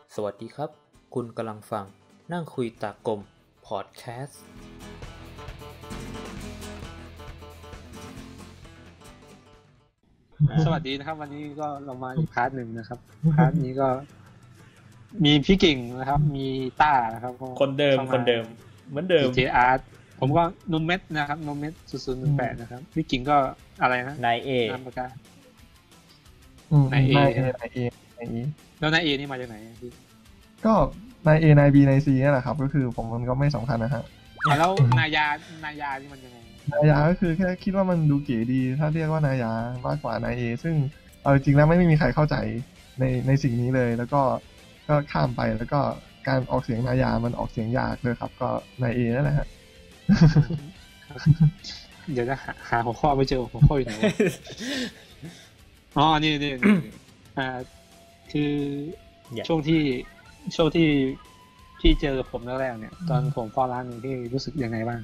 สวัสดีครับคุณกำลังฟังนั่งคุยตากลมพอดแคสต์สวัสดีนะครับวันนี้ก็เรามาอีกพาร์ทหนึ่งนะครับพาร์ทนี้ก็มีพี่กิ่งนะครับมีต้านะครับคนเดิมเหมือนเดิม DJ Art ผมก็นมเม็ดนะครับนมเม็ด0018นะครับพี่กิ่งก็อะไรนะนายเอน้ำปากกานายเอแล้วนายเอนี่มาจากไหนพี่ก็นายเอนายบีนายซีนี่แหละครับก็คือผมมันก็ไม่สำคัญนะฮะแล้วนายานี่มันยังไงนายาก็คือแค่คิดว่ามันดูเก๋ดีถ้าเรียกว่านายามากกว่านายเอซึ่งเอาจริงแล้วไม่มีใครเข้าใจในสิ่งนี้เลยแล้วก็ข้ามไปแล้วก็การออกเสียงนายามันออกเสียงยากเลยครับก็นายเอนั่นแหละฮะเดี๋ยวจะหาหัวข้อไม่เจอหัวข้ออยู่ไหนอ๋อนี่คือช่วงที่พี่เจอผมแรกๆเนี่ยตอนผมเข้าร้านนี้พี่รู้สึกยังไงบ้าง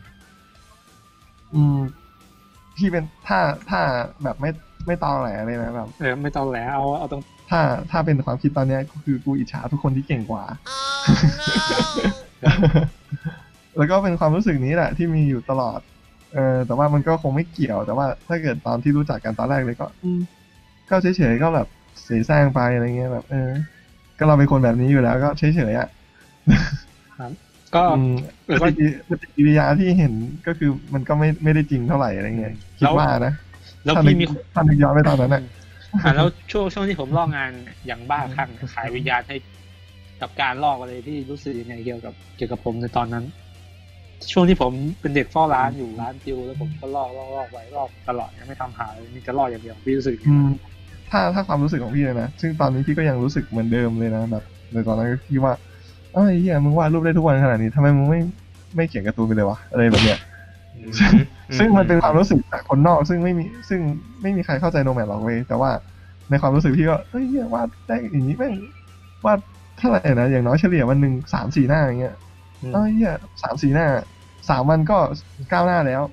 พี่เป็นถ้าแบบไม่ตอแหลเลยนะแบบไม่ตอแหลเอาตรงถ้าเป็นความคิดตอนนี้ก็คือกูอิจฉาทุกคนที่เก่งกว่า แล้วก็เป็นความรู้สึกนี้แหละที่มีอยู่ตลอดแต่ว่ามันก็คงไม่เกี่ยวแต่ว่าถ้าเกิดตอนที่รู้จักกันตอนแรกเลยก็เฉยๆก็แบบเสแสร้งไปอะไรเงี้ยแบบก็เราเป็นคนแบบนี้อยู่แล้วก็เฉยๆอ่ะครับก็ปฏิกิริยาที่เห็นก็คือมันก็ไม่ได้จริงเท่าไหร่อะไรเงี้ยคิดว่านะแล้วพี่มีท่านนึกย้อนไปตอนนั้นน่ะแล้วช่วงที่ผมลอกงานอย่างบ้าคลั่งขายวิญญาณให้กับการลอกอะไรที่รู้สึกยังไงเกี่ยวกับผมในตอนนั้นช่วงที่ผมเป็นเด็กเฝ้าร้านอยู่ร้านติวแล้วผมก็ลอกไว้ลอกตลอดยังไม่ทำหาเลยมีแต่ลอกอย่างเดียวพี่รู้สึกถ้าความรู้สึกของพี่เลยนะซึ่งตอนนี้พี่ก็ยังรู้สึกเหมือนเดิมเลยนะแบบในตอนนั้นก็คิดว่าไอ้เหี้ยมึงวาดรูปได้ทุกวันขนาดนี้ทำไมมึงไม่เขียนการ์ตูนไปเลยวะอะไรแบบเนี้ยซึ่งมันเป็นความรู้สึกจากคนนอกซึ่งไม่มีใครเข้าใจโนแมดหรอกเว้ยแต่ว่าในความรู้สึกพี่ก็เฮ้ยเหี้ยวาดได้อย่างนี้แม่งวาดเท่าไหร่นะอย่างน้อยเฉลี่ยวันนึง 3-4 หน้าอย่างเงี้ยเหี้ย 3-4 หน้า3วันก็9หน้าแล้ว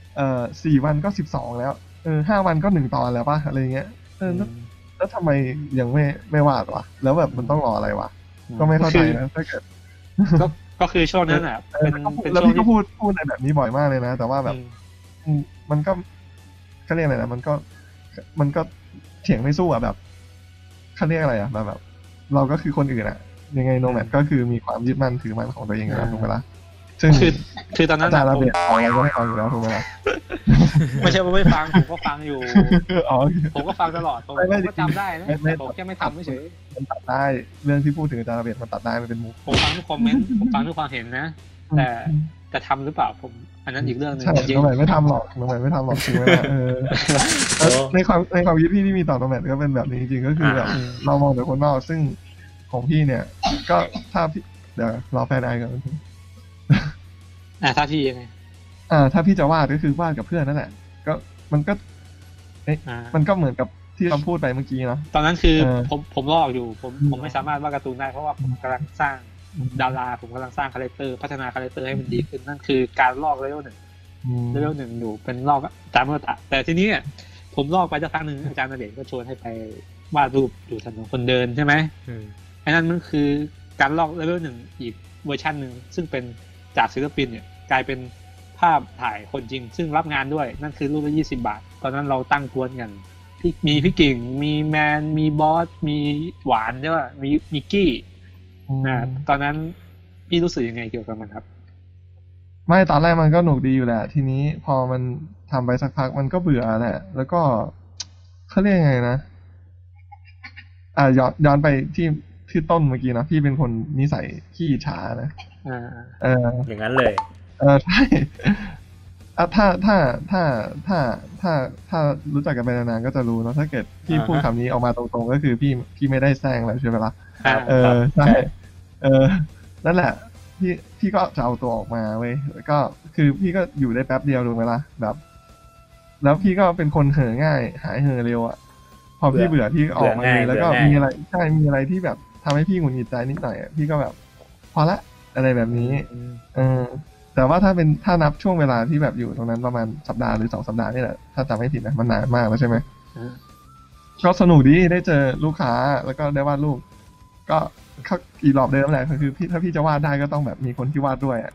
4วันก็12แล้ว5วันก็1ตอนแล้วป่ะอะไรเงี้ยแล้วทำไมยังไม่วาดวะแล้วแบบมันต้องรออะไรวะก็ไม่เข้าใจนะถ้าเกิดก็คือช่วงนั้นอ่ะเป็นแล้วพี่ก็พูดในแบบนี้บ่อยมากเลยนะแต่ว่าแบบมันก็เรียกอะไรนะมันก็เถียงไม่สู้อ่ะแบบเขาเรียกอะไรอ่ะแบบเราก็คือคนอื่นอ่ะยังไงโนแมดก็คือมีความยึดมั่นถือมั่นของตัวเองนะถูกไหมล่ะซึ่งคือตอนนั้นอาจารย์ระเบียบอะไรก็ไม่ฟังอยู่แล้วถูกไหมล่ะไม่ใช่ว่าไม่ฟังผมก็ฟังอยู่ผมก็ฟังตลอดผมก็จำได้นะผมแค่ไม่ทำไม่เฉยมันตัดได้เรื่องที่พูดถึงอาจารย์ระเบียบมันตัดได้มันเป็นมุกผมฟังทุกคอมเมนต์ผมฟังทุกความเห็นนะแต่ทำหรือเปล่าผมอันนั้นอีกเรื่องนึงจริงๆไม่ทำหรอกจริงไหมล่ะในความคิดพี่ที่มีต่อโนแมดก็เป็นแบบนี้จริงๆก็คือแบบเรามองแต่คนนอกซึ่งของพี่เนี่ยก็ถ้าพี่เดี๋ยวรอแฟนไอก่อนถ้าพี่ยังไงถ้าพี่จะวาดก็คือวาดกับเพื่อนนั่นแหละก็มันก็เหมือนกับที่เราพูดไปเมื่อกี้เนาะตอนนั้นคือผมลอกอยู่ผมไม่สามารถวาดการ์ตูนได้เพราะว่าผมกำลังสร้างดาราผมกำลังสร้างคาแรคเตอร์พัฒนาคาแรคเตอร์ให้มันดีขึ้นนั่นคือการลอกเลเวล 1อยู่เป็นลอกตามมาตราแต่ทีนี้ผมลอกไปสักพักนึงอาจารย์ณเดชน์ก็ชวนให้ไปวาดรูปอยู่ถนนคนเดินใช่ไหมอันนั้นมันคือการลอกเลเวล 1อีกเวอร์ชันนึงซึ่งเป็นจากศิลปินเนี่ยกลายเป็นภาพถ่ายคนจริงซึ่งรับงานด้วยนั่นคือรูปละ20 บาทตอนนั้นเราตั้งกวนกันมีพี่กิ่งมีแมนมีบอสมีหวานใช่ป่ะมีมิกกี้ตอนนั้นพี่รู้สึกยังไงเกี่ยวกับมันครับไม่ตอนแรกมันก็หนุกดีอยู่แหละทีนี้พอมันทำไปสักพักมันก็เบื่อแหละแล้วก็เขาเรียกไงนะย้อนไปที่ต้นเมื่อกี้นะพี่เป็นคนนิสัยขี้อิจฉานะอย่างนั้นเลยใช่ถ้ารู้จักกันไปนานๆก็จะรู้เนาะถ้าเกิดพี่พูดคำนี้ออกมาตรงๆก็คือพี่ไม่ได้แซงแล้วใช่ไหมล่ะใช่นั่นแหละพี่ก็จะเอาตัวออกมาเว้ยแล้วก็คือพี่ก็อยู่ได้แป๊บเดียวถูกไหมล่ะแบบแล้วพี่ก็เป็นคนเห่อง่ายหายเห่อเร็วอ่ะพอพี่เบื่อพี่ออกมาเลยแล้วก็มีอะไรที่แบบทำให้พี่หงุดหงิดใจนิดหน่อยพี่ก็แบบพอละอะไรแบบนี้แต่ว่าถ้านับช่วงเวลาที่แบบอยู่ตรงนั้นประมาณสัปดาห์หรือ2 สัปดาห์นี่แหละถ้าจำไม่ผิดนะมันนานมากแล้วใช่ไหมก็สนุกดีได้เจอลูกค้าแล้วก็ได้วาดรูปก็เขาอีหลอบเดิมแหละคือพี่ถ้าพี่จะวาดได้ก็ต้องแบบมีคนที่วาดด้วยอ่ะ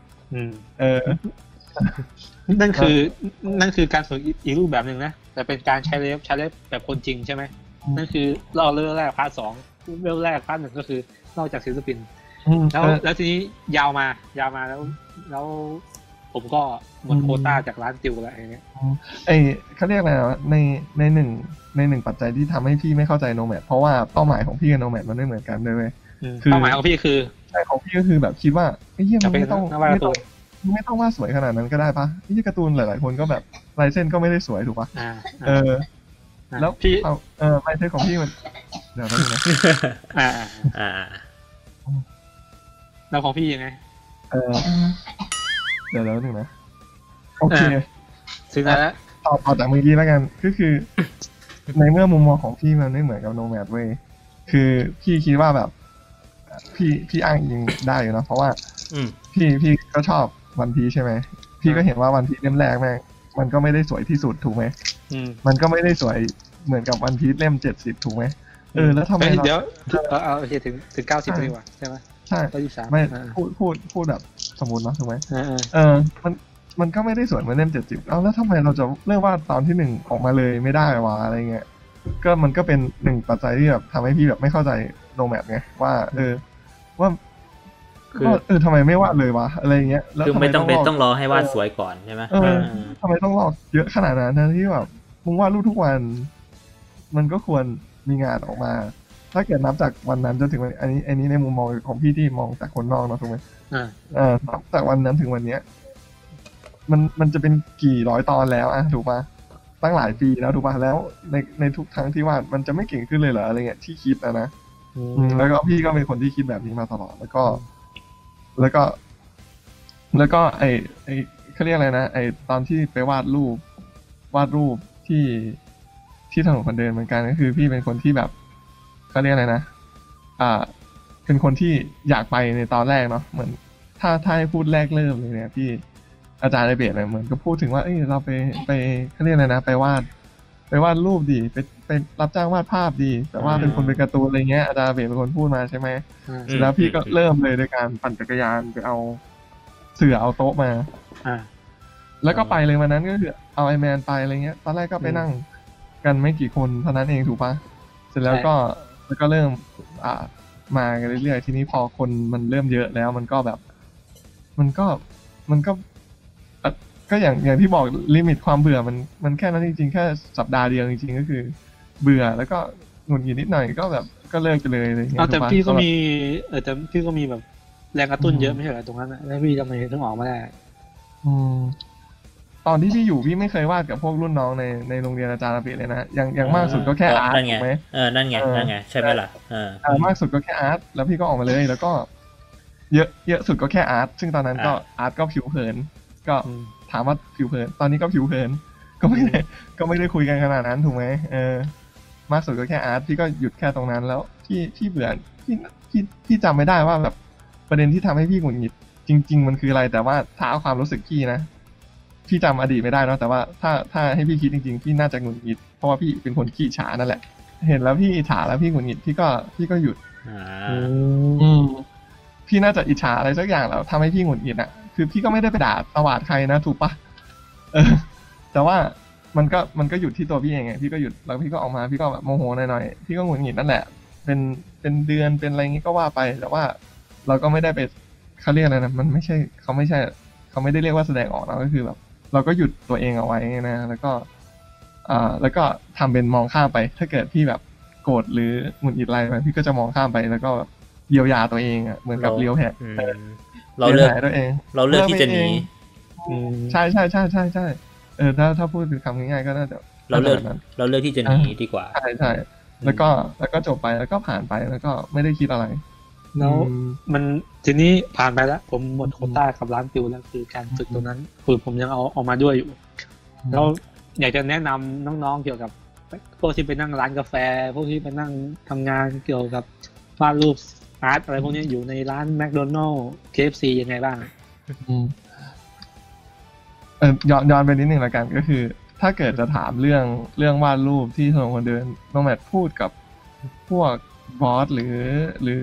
นั่นคือการฝึกอีกรูปแบบหนึ่งนะแต่เป็นการใช้เล็บแบบคนจริงใช่ไหมนั่นคือเราเรื่องแรกพาร์ท 2เรื่องแรกพาร์ท 1ก็คือนอกจากศิลปินแล้วทีนี้ยาวมาแล้วผมก็หมดโควต้าจากร้านติวแล้วอย่างเงี้ยเขาเรียกอะไรในหนึ่งปัจจัยที่ทำให้พี่ไม่เข้าใจโนแมดเพราะว่าเป้าหมายของพี่กับโนแมดมันไม่เหมือนกันเลยเว้ยเป้าหมายของพี่คือใช่ของพี่ก็คือแบบคิดว่าไอ้เหี้ยมันไม่ต้องวาดสวยขนาดนั้นก็ได้ปะไอ้การ์ตูนหลายๆคนก็แบบลายเส้นก็ไม่ได้สวยถูกปะแล้วพี่ลายเส้นของพี่มันเดี๋ยวนะแล้วของพี่ยังไงเดี๋ยวนึงนะโอเคถึงแล้วต่อจากเมื่อกี้แล้วกันก็คือในเมื่อมุมมองของพี่มันไม่เหมือนกับโนแมดเว้ยคือพี่คิดว่าแบบพี่อ้างอิงได้อยู่นะเพราะว่าพี่ก็ชอบวันพีใช่ไหมพี่ก็เห็นว่าวันพีเล่มแรกแม่งมันก็ไม่ได้สวยที่สุดถูกไหมมันก็ไม่ได้สวยเหมือนกับวันพีเล่ม70ถูกไหมแล้วทำไมเดี๋ยวเอาโอเคถึง90ดีกว่าใช่ไหมใช่ไม่พูดแบบสมมุตินะถูกไหมมันก็ไม่ได้สวยเหมือนเล่ม70แล้วทำไมเราจะเลือกว่าตอนที่1ออกมาเลยไม่ได้วะอะไรเงี้ยก็มันก็เป็นหนึ่งปัจจัยที่แบบทำให้พี่แบบไม่เข้าใจโนแมดไงว่าว่าทำไมไม่วาดเลยวะอะไรเงี้ยแล้วคือไม่ต้องรอให้วาดสวยก่อนใช่ไหมทำไมต้องรอเยอะขนาดนั้นที่แบบมึงวาดรูปทุกวันมันก็ควรมีงานออกมาถ้าเกิดนับจากวันนั้นจนถึงวันอันนี้ในมุมมองของพี่ที่มองจากคนนอกเนาะถูกไหมนับจากวันนั้นถึงวันเนี้ยมันจะเป็นกี่ร้อยตอนแล้วถูกปะตั้งหลายปีแล้วถูกปะแล้วในทุกครั้งที่วาดมันจะไม่เก่งขึ้นเลยเหรออะไรเงี้ยที่คิดนะแล้วก็พี่ก็เป็นคนที่คิดแบบนี้มาตลอดแล้วก็ไอเขาเรียกอะไรนะไอตอนที่ไปวาดรูปที่ถนนคนเดินเหมือนกันก็คือพี่เป็นคนที่แบบเขาเรียกอะไรนะเป็นคนที่อยากไปในตอนแรกเนาะเหมือนถ้าให้พูดแรกเริ่มเลยเนี่ยพี่อาจารย์ในเบสเหมือนก็พูดถึงว่าเราไปเขาเรียกอะไรนะไปวาดรูปดีไปรับจ้างวาดภาพดีแต่ว่าเป็นคนเป็นการ์ตูนอะไรเงี้ยอาจารย์เบสเป็นคนพูดมาใช่ไหมแล้วพี่ก็เริ่มเลยโดยการปั่นจักรยานไปเอาเสื่อเอาโต๊ะมาแล้วก็ไปเลยวันนั้นก็คือเอาไอแมนไปอะไรเงี้ยตอนแรกก็ไปนั่งกันไม่กี่คนเท่านั้นเองถูกปะเสร็จแล้วก็เริ่มมากันเรื่อยๆทีนี้พอคนมันเริ่มเยอะแล้วมันก็แบบมันก็อย่างที่บอกลิมิตความเบื่อมันแค่นั้นจริงๆแค่สัปดาห์เดียวจริงๆก็คือเบื่อแล้วก็หงุดหงิดนิดหน่อยก็แบบก็เลิกไปเลยอะไรเงี้ยแต่พี่ก็มีแต่พี่ก็มีแบบแรงกระตุ้นเยอะไม่ใช่เหรอตรงนั้นแล้วพี่ทำไมถึงออกมาได้ตอนที่พี่อยู่พี่ไม่เคยวาดกับพวกรุ่นน้องในโรงเรียนอาจารย์ระเบียบเลยนะอย่างมากสุดก็แค่อาร์ตถูกไหมนั่นไงใช่ไหมล่ะมากสุดก็แค่อาร์ตแล้วพี่ก็ออกมาเลยแล้วก็เยอะสุดก็แค่อาร์ตซึ่งตอนนั้นก็อาร์ตก็ผิวเผินก็ถามว่าผิวเผินตอนนี้ก็ผิวเผินก็ไม่ได้คุยกันขนาดนั้นถูกไหมมากสุดก็แค่อาร์ตพี่ก็หยุดแค่ตรงนั้นแล้วพี่เบื่อพี่จำไม่ได้ว่าแบบประเด็นที่ทำให้พี่หงุดหงิดจริงๆมันคืออะไรแต่ว่าถ้าเอาความรู้สึกพี่นะพี่จำอดีตไม่ได้เนาะแต่ว่าถ้าให้พี่คิดจริงๆพี่น่าจะหงุดหงิดเพราะว่าพี่เป็นคนขี้ฉานั่นแหละเห็นแล้วพี่อิจฉาแล้วพี่หงุดหงิดพี่ก็หยุดพี่น่าจะอิจฉาอะไรสักอย่างแล้วทำให้พี่หงุดหงิดอ่ะคือพี่ก็ไม่ได้ไปด่าตวาดใครนะถูกปะแต่ว่ามันก็หยุดที่ตัวพี่เองไงพี่ก็หยุดแล้วพี่ก็ออกมาพี่ก็แบบโมโหหน่อยๆพี่ก็หงุดหงิดนั่นแหละเป็นเดือนเป็นอะไรงี้ก็ว่าไปแต่ว่าเราก็ไม่ได้ไปเขาเรียกอะไรนะมันไม่ใช่เขาไม่ได้เรียกว่าแสดงออกนะก็คือแบบเราก็หยุดตัวเองเอาไว้นะแล้วก็ทำเป็นมองข้ามไปถ้าเกิดพี่แบบโกรธหรือหงุดหงิดอะไรไปพี่ก็จะมองข้ามไปแล้วก็เยียวยาตัวเองอ่ะเหมือนกับเลี้ยวแหกเราเลือกที่จะหนีใช่ถ้าพูดถึงคำง่ายๆก็น่าจะเราเลือกที่จะหนีดีกว่าใช่แล้วก็จบไปแล้วก็ผ่านไปแล้วก็ไม่ได้คิดอะไรแล้วมันทีนี้ผ่านไปแล้วผมหมดโควต้ากับร้านติวแล้วคือการฝึกตรงนั้นคือผมยังเอามาด้วยอยู่แล้วอยากจะแนะนำน้องๆเกี่ยวกับพวกที่ไปนั่งร้านกาแฟพวกที่ไปนั่งทำงานเกี่ยวกับวาดรูปอาร์ตอะไรพวกนี้อยู่ในร้านแมคโดนัลด์ KFC ยังไงบ้างย้อนไปนิดนึงละกันก็คือถ้าเกิดจะถามเรื่องวาดรูปที่ถนนคนเดินน้องแมทพูดกับพวกบอสหรือ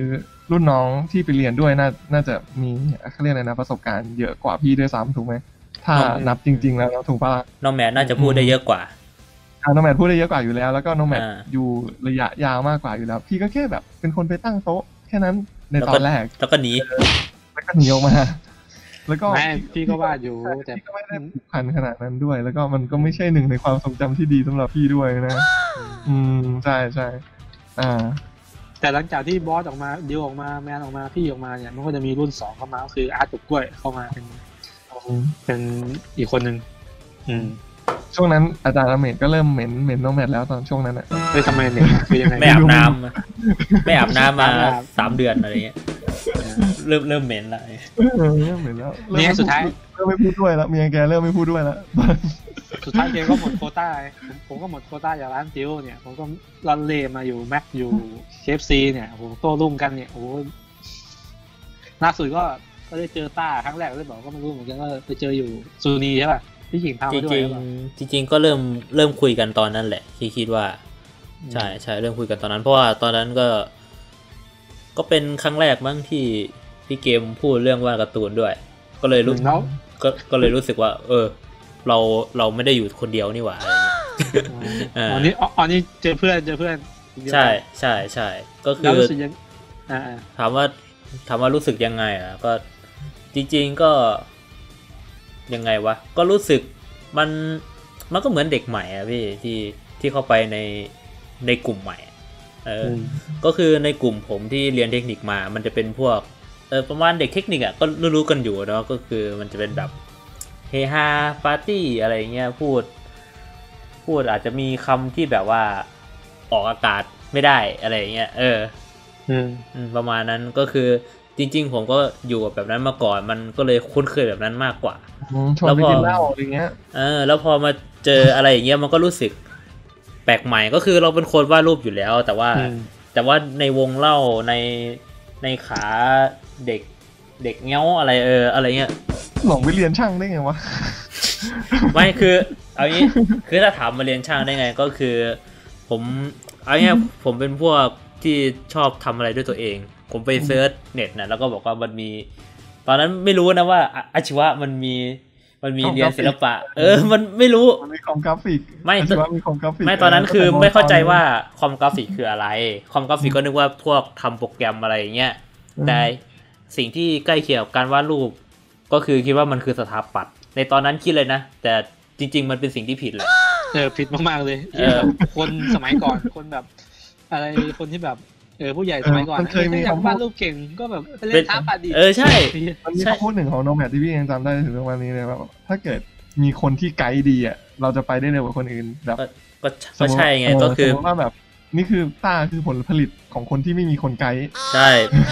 รุ่นน้องที่ไปเรียนด้วยน่าจะมีเขาเรียกอะไรนะประสบการณ์เยอะกว่าพี่ด้วยซ้ำถูกไหมถ้านับจริงๆแล้วถูกปะล่ะน้องแมทน่าจะพูดได้เยอะกว่าน้องแมทพูดได้เยอะกว่าอยู่แล้วแล้วก็น้องแมทอ่าอยู่ระยะยาวมากกว่าอยู่แล้วพี่ก็แค่แบบเป็นคนไปตั้งโต๊ะแค่นั้นในตอนแรกแล้วก็หนีแล้วก็หนีออกมาแล้วก็ไม่พี่ก็วาดอยู่แต่พี่ก็ไม่ได้ผูกพันขนาดนั้นด้วย แล้วก็มันก็ไม่ใช่หนึ่งในความทรงจำที่ดีสำหรับพี่ด้วยนะใช่ใช่แต่หลังจากที่บอสออกมาดิวออกมาแมนออกมาพี่ออกมาเนี่ยมันก็จะมีรุ่น2เข้ามาก็คืออาร์ตตุกกล้วยเข้ามาเป็นอีกคนนึงช่วงนั้นอาจารย์อเมธก็เริ่มเหม็นน้องแมทแล้วตอนช่วงนั้นอ่ะทำไมเนี่ยคือยังไงไม่อาบน้ำมา3 เดือนอะไรเงี้ยเริ่มเหม็นแล้วเริ่มเหม็นแล้วเนี่ยสุดท้ายเริ่มไม่พูดด้วยแล้วเมียแกเริ่มไม่พูดด้วยแล้วสุดท้ายแกก็หมดโควต้าผมก็หมดโควต้าจากร้านจิวเนี่ยผมก็รันเล่มาอยู่แม็กอยู่ KFC เนี่ยผมโต้รุ่งกันเนี่ยโอ้ล่าสุดก็ได้เจอต้าครั้งแรกเลยบอกก็ไม่รู้เหมือนกันว่าไปเจออยู่ซูนีใช่ป่ะที่หญิงพามาด้วยจริงก็เริ่มคุยกันตอนนั้นแหละคิดว่าใช่เริ่มคุยกันตอนนั้นเพราะว่าตอนนั้นก็เป็นครั้งแรกมั้งที่พี่เกมพูดเรื่องวาดการ์ตูนด้วยก็เลยรู้สึกว่าเราไม่ได้อยู่คนเดียวนี่หว่าอะไรเงี้ยอันนี้เจอเพื่อนใช่ก็คือถามว่ารู้สึกยังไงอ่ะก็จริงๆก็ยังไงวะก็รู้สึกมันก็เหมือนเด็กใหม่อ่ะพี่ที่เข้าไปในกลุ่มใหม่ก็คือในกลุ่มผมที่เรียนเทคนิคมามันจะเป็นพวกประมาณเด็กเทคนิคอ่ะก็รู้กันอยู่เนาะก็คือมันจะเป็นแบบเฮฮาปาร์ตี้อะไรเงี้ยพูดอาจจะมีคำที่แบบว่าออกอากาศไม่ได้อะไรเงี้ยประมาณนั้นก็คือจริงๆผมก็อยู่กับแบบนั้นมาก่อนมันก็เลยคุ้นเคยแบบนั้นมากกว่าแล้วพอกินเหล้าอะไรเงี้ยแล้วพอมาเจออะไรอย่างเงี้ยมันก็รู้สึกแปลกใหม่ก็คือเราเป็นคนวาดรูปอยู่แล้วแต่ว่าในวงเล่าในขาเด็กเงี้ยวอะไรอะไรเงี้ยหลงไปเรียนช่างได้ไงวะไม่คือเอางี้คือถ้าถามมาเรียนช่างได้ไงก็คือผมเอางี้ผมเป็นพวกที่ชอบทำอะไรด้วยตัวเองผมไปเซิร์ชเน็ตนะแล้วก็บอกว่ามันมีตอนนั้นไม่รู้นะว่าอาชีวะมันมีเรียนศิลปะมันไม่รู้มันมีคอมกราฟิกไม่มีคอมกราฟิกไม่ตอนนั้นคือไม่เข้าใจว่าคอมกราฟิกคืออะไรคอมกราฟิกก็นึกว่าพวกทำโปรแกรมอะไรอย่างเงี้ยแต่สิ่งที่ใกล้เคียงกับการวาดรูปก็คือคิดว่ามันคือสถาปัตย์ในตอนนั้นคิดเลยนะแต่จริงๆมันเป็นสิ่งที่ผิดเลยผิดมากๆเลยคนสมัยก่อนคนแบบอะไรคนที่แบบผู้ใหญ่สมัยก่อนเคยมีคำวาดรูปเก่งก็แบบเล่นท้าปาดีใช่มันมีข้อหนึ่งของโนแมดที่พี่ยังจำได้ถึงวันนี้เลยว่าถ้าเกิดมีคนที่ไกด์ดีอ่ะเราจะไปได้เร็วกว่าคนอื่นแบบก็ใช่ไงก็คือว่าแบบนี่คือต้าคือผลผลิตของคนที่ไม่มีคนไกด์ใช่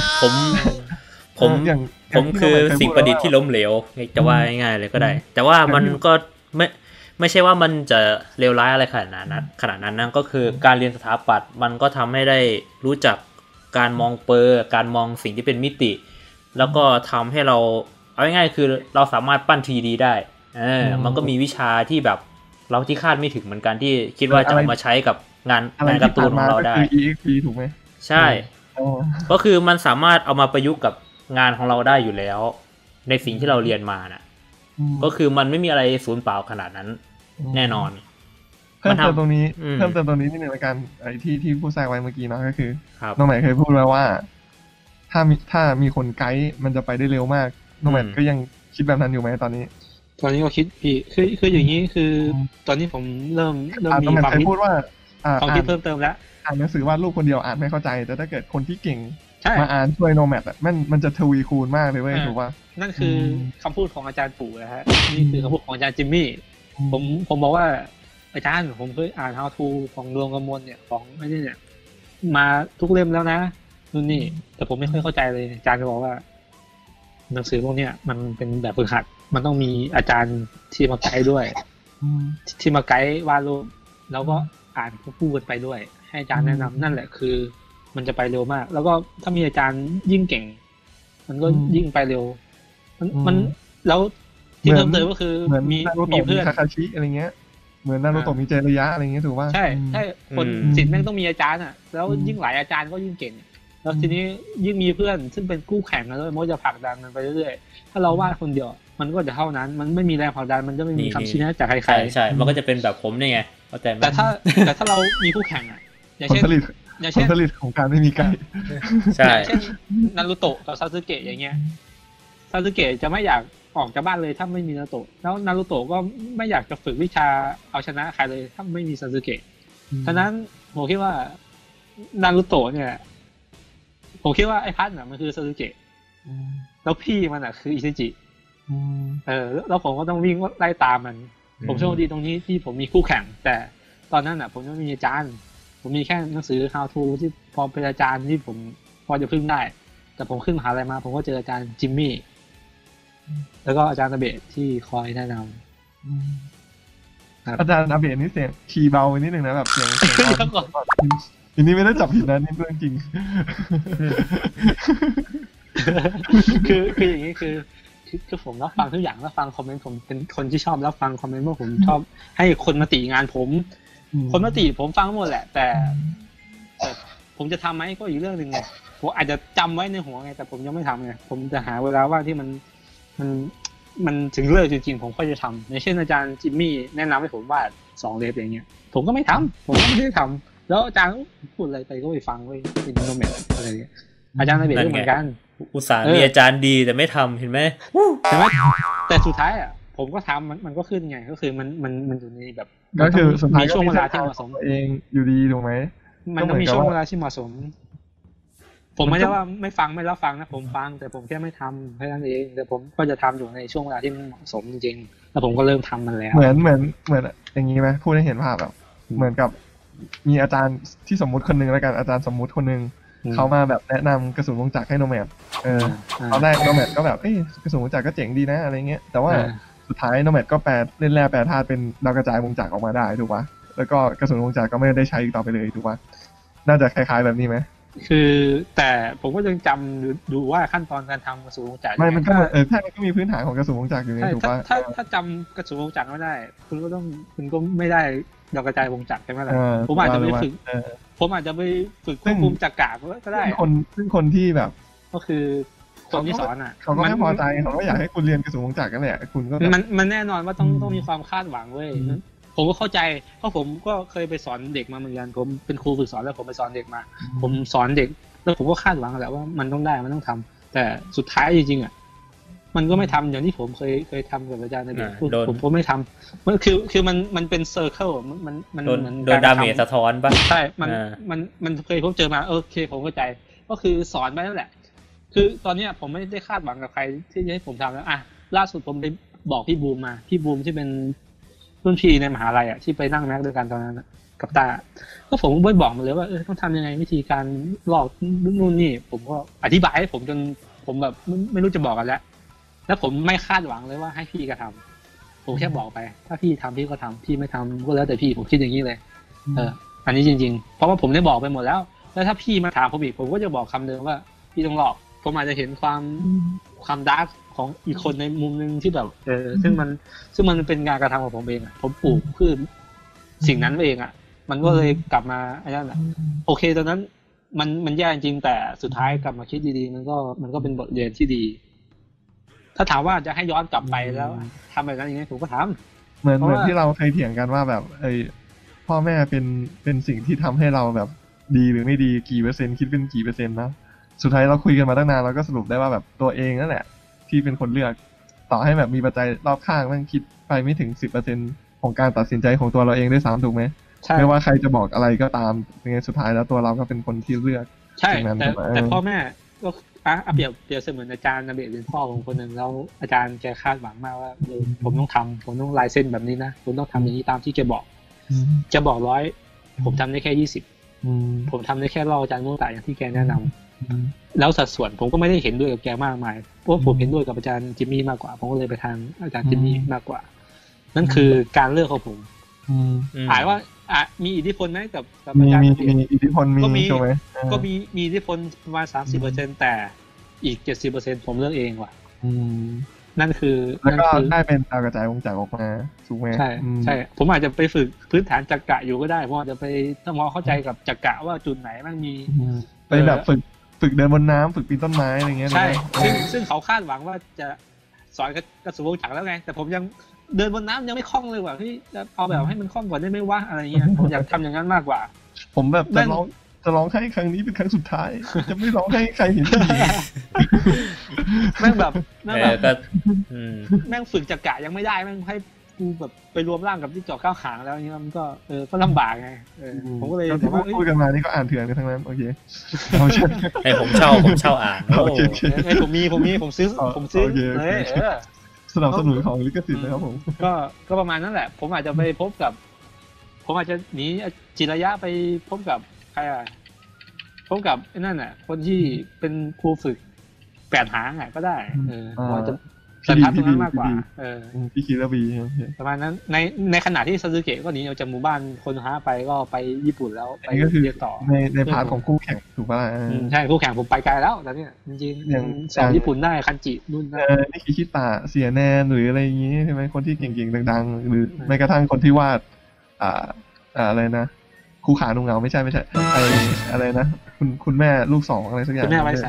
ผมคือสิ่งประดิษฐ์ที่ล้มเหลวจะว่าง่ายๆเลยก็ได้แต่ว่ามันก็ไม่ใช่ว่ามันจะเลวร้ายอะไรขนาดนั้นนะก็คือการเรียนสถาปัตย์มันก็ทำให้ได้รู้จักการมองการมองสิ่งที่เป็นมิติแล้วก็ทำให้เราเอาง่ายๆคือเราสามารถปั้น 3D ได้มันก็มีวิชาที่แบบเราที่คาดไม่ถึงเหมือนกันที่คิดว่าจะเอามาใช้กับงานการ์ตูนของเราได้ EXP ถูกไหมใช่ก็คือมันสามารถเอามาประยุกต์กับงานของเราได้อยู่แล้วในสิ่งที่เราเรียนมาน่ะก็คือมันไม่มีอะไรสูญเปล่าขนาดนั้นแน่นอนเพิ่มเติมตรงนี้นิดนึงในการไอ้ที่ผู้แทรกไว้เมื่อกี้เนาะก็คือน้องใหม่เคยพูดไว้ว่าถ้ามีคนไกด์มันจะไปได้เร็วมากน้องใหม่ก็ยังคิดแบบนั้นอยู่ไหมตอนนี้ก็คิดพี่คืออย่างนี้คือตอนนี้ผมเริ่มมีความคิดพูดว่าคิดเพิ่มเติมแล้วอ่านหนังสือวาดรูปคนเดียวอ่านไม่เข้าใจแต่ถ้าเกิดคนที่เก่งมาอ่านช่วยโนแมดอ่ะมันจะทวีคูณมากเลยเว้ยถูกป่ะนั่นคือคำพูดของอาจารย์ปู่นะฮะนี่คือคำพูดของอาจารย์จิมมี่ผมบอกว่าอาจารย์ผมเคยอ่าน How to ของดวงกมลเนี่ยของไอ้นี่เนี่ยมาทุกเล่มแล้วนะนู่นนี่แต่ผมไม่ค่อยเข้าใจเลยอาจารย์ก็บอกว่าหนังสือพวกเนี้ยมันเป็นแบบฝึกหัดมันต้องมีอาจารย์ที่มาไกด์ด้วยที่มาไกด์วาดรูปแล้วก็อ่านพูดกันไปด้วยให้อาจารย์แนะนำนั่นแหละคือมันจะไปเร็วมากแล้วก็ถ้ามีอาจารย์ยิ่งเก่งมันก็ยิ่งไปเร็วมันแล้วที่เพิ่มเติมก็คือมีเพื่อนคาคาชิอะไรเงี้ยเหมือนนารูโตะมีเจระยะอะไรเงี้ยถูกป่ะใช่คนศิลป์แม่งต้องมีอาจารย์อ่ะแล้วยิ่งหลายอาจารย์ก็ยิ่งเก่งแล้วทีนี้ยิ่งมีเพื่อนซึ่งเป็นคู่แข่งกันด้วยมันก็จะผลักดันมันไปเรื่อยๆถ้าเราวาดคนเดียวมันก็จะเท่านั้นมันไม่มีแรงผลักดันมันจะไม่มีคำชี้แนะจากใครๆใช่มันก็จะเป็นแบบผมนี่ไงเข้าใจไหมแต่ถ้าเรามีคู่แข่งอ่ะอย่างเช่นผลผลิตของการไม่มีไกด์ใช่เช่นนารูโตะกับซาสึเกะอย่างเงี้ยซาสึเกะจะไม่อยากออกจากบ้านเลยถ้าไม่มีนารูโตะแล้วนารูโตะก็ไม่อยากจะฝึกวิชาเอาชนะใครเลยถ้าไม่มีซาสึเกะฉะนั้นผมคิดว่านารูโตะเนี่ยผมคิดว่าไอ้พัดน่ะมันคือซาสึเกะแล้วพี่มันน่ะคืออิซึจิแล้วผมก็ต้องวิ่งไล่ตามมันผมโชคดีตรงนี้ที่ผมมีคู่แข่งแต่ตอนนั้นน่ะผมไม่มีอาจารย์ผมมีแค่หนังสือ How to ที่พอเป็นอาจารย์ที่ผมพอจะพึ่งได้แต่ผมขึ้นมหาลัยมาผมก็เจออาจารย์จิมมี่แล้วก็อาจารย์นาเบะที่คอยแนะนำอาจารย์นาเบะนี่เสียงคีย์เบาไปนิดนึงนะแบบเสียงอันนี้ไม่ได้จับผิดนะนี่เรื่องจริงคืออย่างนี้คือผมรับฟังทุกอย่างรับฟังคอมเมนต์ผมเป็นคนที่ชอบรับฟังคอมเมนต์เพราะผมชอบให้คนมาติงานผมคนมาติผมฟังหมดแหละแต่ผมจะทำไหมก็อีกเรื่องนึงไงผมอาจจะจำไว้ในหัวไงแต่ผมยังไม่ทำไงผมจะหาเวลาว่างที่มันถึงเรื่องจริงๆผมก็จะทำอย่างเช่นอาจารย์จิมมี่แนะนำให้ผมวาด2 เล่มอย่างเงี้ยผมก็ไม่ทำผมก็ไม่ได้ทำแล้วอาจารย์พูดอะไรไปก็ไปฟังไว้เป็นโนเมตอะไรอย่างเงี้ยอาจารย์นาเบะก็เหมือนกันอุตส่าห์มีอาจารย์ดีแต่ไม่ทำเห็นไหมแต่สุดท้ายอ่ะผมก็ทำมันก็ขึ้นไงก็คือมันอยู่ในแบบก็คือสุดท้ายมีช่วงเวลาที่เหมาะสมเองอยู่ดีถูกไหมมันต้องมีช่วงเวลาที่เหมาะสมผมไม่ได้ว่าไม่ฟังไม่รับฟังนะผมฟังแต่ผมแค่ไม่ทำแค่นั้นเองแต่ผมก็จะทำอยู่ในช่วงเวลาที่เหมาะสมจริงๆแล้วผมก็เริ่มทำมันแล้วเหมือนอย่างนี้ไหมพูดให้เห็นภาพแบบเหมือนกับมีอาจารย์ที่สมมุติคนนึงแล้วกันอาจารย์สมมุติคนนึงเขามาแบบแนะนำกระสุนวงจักรให้โนแมดตอนแรกโนแมดก็แบบกระสุนวงจักรก็เจ๋งดีนะอะไรเงี้ยแต่ว่าสุดท้ายโนแมดก็เล่นแร่แปรธาตุเป็นดาวกระจายวงจักรออกมาได้ถูกปะแล้วก็กระสุนวงจักรก็ไม่ได้ใช้อีกต่อไปเลยถูกปะน่าจะคล้ายๆแบบนี้ไหมคือแต่ผมก็ยังจำดูว่าขั้นตอนการทำกระสุนวงจักรไม่มันก็แค่มันก็มีพื้นฐานของกระสุนวงจักรอยู่ไงถูกปะถ้าจำกระสุนวงจักรไม่ได้คุณก็ไม่ได้ดาวกระจายวงจักรใช่ไหมล่ะผมอาจจะไปฝึกควบคุมจักรก็ได้ซึ่งคนที่แบบก็คือคนที่สอนอ่ะเขาก็ไม่พอใจเขาก็อยากให้คุณเรียนกระสุนวงจักรกันแหละคุณก็มันแน่นอนว่าต้องมีความคาดหวังเว้ยผมก็เข้าใจเพราะผมก็เคยไปสอนเด็กมาเหมือนกันผมเป็นครูฝึกสอนแล้วผมไปสอนเด็กมาผมสอนเด็กแล้วผมก็คาดหวังแหละว่ามันต้องได้มันต้องทำแต่สุดท้ายจริงๆอ่ะมันก็ไม่ทำอย่างที่ผมเคยทำกับอาจารย์ในเด็กผมไม่ทำมันคือมันเป็นเซอร์เคิลมันเหมือนโดนดาเมจสะท้อนป่ะใช่มันเคยพบเจอมาโอเคผมเข้าใจก็คือสอนไปนั่นแหละคือตอนนี้ผมไม่ได้คาดหวังกับใครที่จะให้ผมทำแล้วอ่ะล่าสุดผมไปบอกพี่บูมมาพี่บูมที่เป็นรุ่นพี่ในมหาลัยอ่ะที่ไปนั่งแม็กด้วยกันตอนนั้นกับตาก็ผมก็บอกมาเลยว่าต้องทำยังไงวิธีการหลอกนู่นนี่ผมก็อธิบายให้ผมจนผมแบบไม่รู้จะบอกกันแล้วผมไม่คาดหวังเลยว่าให้พี่กระทำผมแค่บอกไปถ้าพี่ทำพี่ก็ทำพี่ไม่ทำก็แล้วแต่พี่ผมคิดอย่างนี้เลยอันนี้จริงๆเพราะว่าผมได้บอกไปหมดแล้วถ้าพี่มาถามผมอีกผมก็จะบอกคำเดิมว่าพี่ต้องหลอกผมอาจจะเห็นความดาร์กของอีกคนในมุมนึงที่แบบซึ่งมันเป็นงานกระทำของผมเองอ่ะผมปลูกพืชสิ่งนั้นเองอ่ะมันก็เลยกลับมาอันนั้นโอเคตอนนั้นมันแย่จริงแต่สุดท้ายกลับมาคิดดีๆมันก็เป็นบทเรียนที่ดีถ้าถามว่าจะให้ย้อนกลับไปแล้วทำแบบนั้นยังไงผมก็ทำเหมือนที่เราเคยเถียงกันว่าแบบพ่อแม่เป็นสิ่งที่ทำให้เราแบบดีหรือไม่ดีกี่เปอร์เซ็นต์คิดเป็นกี่เปอร์เซ็นต์นะสุดท้ายเราคุยกันมาตั้งนานเราก็สรุปได้ว่าแบบตัวเองนั่นแหละที่เป็นคนเลือกต่อให้แบบมีปัจจัยรอบข้างมันคิดไปไม่ถึง 10% ของการตัดสินใจของตัวเราเองด้วยซ้ำถูกไหมไม่ว่าใครจะบอกอะไรก็ตามยังไงสุดท้ายแล้วตัวเราก็เป็นคนที่เลือกใช่แต่พ่อแม่ก็เปรียบเสมือนอาจารย์นาเบะเป็นพ่อของคนหนึ่งแล้วอาจารย์แกคาดหวังมากว่าผมต้องทำผมต้องลายเส้นแบบนี้นะผมต้องทำอย่างนี้ตามที่แกบอกจะบอก100ผมทำได้แค่20ผมทำได้แค่รออาจารย์โมตะอย่างที่แกแนะนำแล้วสัดส่วนผมก็ไม่ได้เห็นด้วยกับแกมากมายเพราะผมเห็นด้วยกับอาจารย์จิมมี่มากกว่าผมก็เลยไปทางอาจารย์จิมมี่มากกว่านั่นคือการเลือกของผมว่ามีอิทธิพลไหมกับอาจารย์มีอิทธิพลมีใช่ไหมก็มีอิทธิพลประมาณ 30% แต่อีก 70% ผมเลือกเองว่ะนั่นคือแล้วก็ได้เป็นดาวกระจายวงจักรออกมาถูกไหมใช่ผมอาจจะไปฝึกพื้นฐานจักระอยู่ก็ได้ผมอาจจะไปทำความเข้าใจกับจักระว่าจุดไหนมันมีไปแบบฝึกฝึกเดินบนน้ำฝึกปีนต้นไม้อะไรเงี้ยใช่ซึ่งเขาคาดหวังว่าจะสอนกระสุนวงจักรแล้วไงแต่ผมยังเดินบนน้ำยังไม่คล่องเลยว่ะพี่จะเอาแบบให้มันคล่องกว่าได้ไหมวะอะไรเงี้ยผมอยากทำอย่างนั้นมากกว่าผมแบบจะร้องให้ครั้งนี้เป็นครั้งสุดท้ายจะไม่ร้องให้ใครเห็นอีกแม่งแบบแม่งฝึกจักระยังไม่ได้แม่งให้กูแบบไปรวมร่างกับที่จอกข้าวหางแล้วนี่มันก็ลำบากไงผมก็เลยที่พูดกันมานี่ก็อ่านเถื่อนกันทั้งนั้นโอเคผมเช่าอ่านผมซื้อเลยสนับสนุนของลิขสิทธิ์นะครับผมก็ประมาณนั้นแหละผมอาจจะไปพบกับผมอาจจะหนีจิระยะไปพบกับใครพบกับนั่นน่ะคนที่เป็นครูฝึก8 หางก็ได้อาจจะสันทัดตรงนั้นมากกว่าพี่คิราบีประมาณนั้นในขณะที่ซาสึเกะก็หนีออกจากหมู่บ้านคนฮะไปก็ไปญี่ปุ่นแล้วไปเรียนต่อในพาร์ทของคู่แข่งถูกป่ะใช่คู่แข่งผมไปไกลแล้วตอนนี้จริงๆสอนญี่ปุ่นได้คันจินู่นนี่คิชิตะเสียแนนหรืออะไรอย่างงี้ใช่ไหมคนที่เก่งๆดังๆหรือแม้กระทั่งคนที่วาดอะไรนะคู่ขาหนุ่มเหงาไม่ใช่อะไรนะคุณแม่ลูก2อะไรสักอย่างคุณแม่ไว้ใส่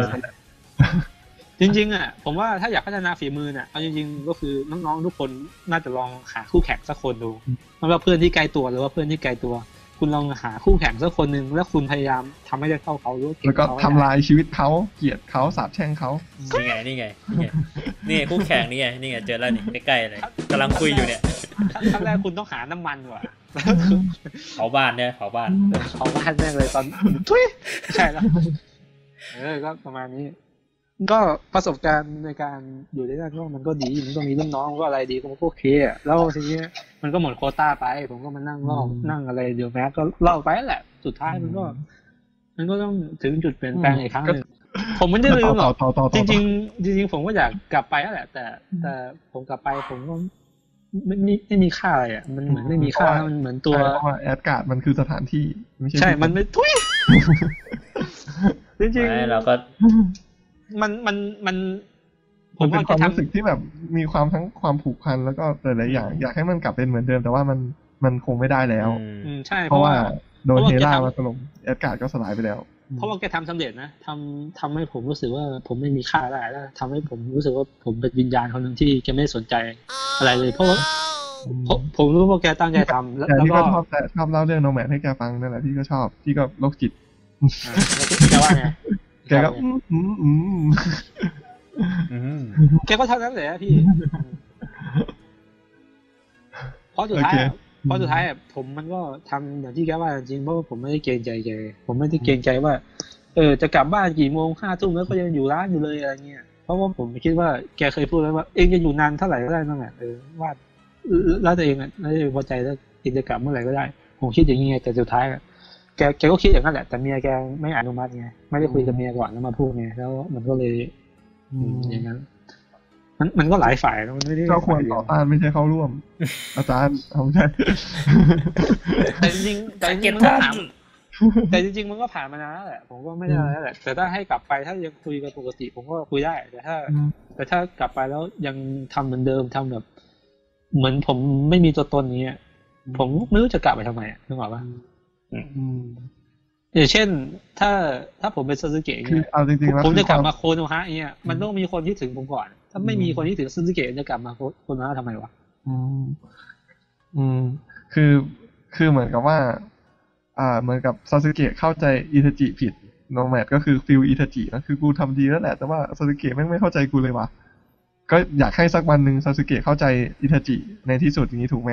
จริงๆผมว่าถ้าอยากพัฒนาฝีมือเนี่ยเอาจริงๆก็คือน้องๆทุกคนน่าจะลองหาคู่แข่งสักคนดูไม่ว่าเพื่อนที่ไกลตัวหรือว่าเพื่อนที่ไกลตัวคุณลองหาคู่แข่งสักคนนึงแล้วคุณพยายามทำให้ได้เท่าเขาแล้วก็ทำลายชีวิตเขาเกลียดเขาสาปแช่งเขานี่ไงคู่แข่งนี่ไงเจอแล้วนี่ใกล้ๆเลยกำลังคุยอยู่เนี่ยขั้นแรกคุณต้องหาน้ำมันว่ะเผาบ้านเนี่ยเผาบ้านแน่เลยตอนทุยใช่แล้วก็ประมาณนี้ก็ประสบการณ์ในการอยู่ในด้านนอกมันก็ดีมันก็มีรุ่นน้องก็อะไรดีก็โอเคแล้วทีนี้มันก็หมดโควต้าไปผมก็มานั่งเล่านั่งอะไรเดี๋ยวแม็กก็เล่าไปแหละสุดท้ายมันก็ต้องถึงจุดเปลี่ยนแปลงอีกครั้งนึงผมไม่ได้ลืมหรอกจริงผมก็อยากกลับไปนั่นแหละแต่ผมกลับไปผมก็ไม่มีค่าอะไรมันเหมือนไม่มีค่ามันเหมือนตัวแอดการ์ดมันคือสถานที่ใช่มันไม่ทุยจริงๆเราก็มันผมเป็นความรู้สึกที่แบบมีความทั้งความผูกพันแล้วก็หลายๆอย่างอยากให้มันกลับเป็นเหมือนเดิมแต่ว่ามันคงไม่ได้แล้วใช่เพราะว่าโดนเฮล่ามาถล่มแอดการ์ดก็สลายไปแล้วเพราะว่าแกทำสำเร็จนะทำให้ผมรู้สึกว่าผมไม่มีค่าได้แล้วทำให้ผมรู้สึกว่าผมเป็นวิญญาณคนหนึ่งที่แกไม่สนใจอะไรเลยเพราะผมรู้ว่าแกตั้งใจทำแล้วก็ชอบเล่าเรื่องโนแมดให้แกฟังนั่นแหละพี่ก็ชอบพี่ก็โรคจิตแกว่าไงแกก็แกก็เท่านั้นแหละพี่เพราะสุดท้ายผมมันก็ทำอย่างที่แกว่าจริงเพราะว่าผมไม่ได้เกรงใจแกผมไม่ได้เกรงใจว่าจะกลับบ้านกี่โมง5 ทุ่มแล้วก็ยังอยู่ร้านอยู่เลยอะไรเงี้ยเพราะว่าผมคิดว่าแกเคยพูดไว้ว่าเองจะอยู่นานเท่าไหร่ก็ได้นั่นแหละว่าแล้วตัวเองแล้วพอใจแล้วเองจะกลับเมื่อไหร่ก็ได้ผมคิดอย่างงี้แต่สุดท้ายแกก็คิดอย่างนั้นแหละแต่เมียแกไม่อนุมัติไงไม่ได้คุยกับเมียก่อนแล้วมาพูดไงแล้วมันก็เลยอย่างนั้นมันก็หลายฝ่ายมันไม่ได้ก็ควรต่อต้านไม่ใช่เข้าร่วมอาจารย์เอาใช่แต่จริงมันก็ถามแต่จริงๆมันก็ผ่านมานานแล้วแหละผมก็ไม่ได้อะไรแหละแต่ถ้าให้กลับไปถ้ายังคุยกันปกติผมก็คุยได้แต่ถ้ากลับไปแล้วยังทำเหมือนเดิมทำแบบเหมือนผมไม่มีตัวตนนี้ผมไม่รู้จะกลับไปทำไมนึกออกป่ะอย่างเช่นถ้าผมเป็นซาสึเกะเนี่ยผมจะกลับมาโคโนฮะเนี่ยมันต้องมีคนที่ถึงผมก่อนถ้าไม่มีคนที่ถึงซาสึเกะจะกลับมาโคโนฮะทำไมวะคือเหมือนกับว่าเหมือนกับซาสึเกะเข้าใจอิทาจิผิดโนแมดก็คือฟิลอิทาจินะคือกูทำดีแล้วแหละแต่ว่าซาสึเกะไม่เข้าใจกูเลยว่ะก็อยากให้สักวันนึงซาสึเกะเข้าใจอิทาจิในที่สุดอย่างนี้ถูกไหม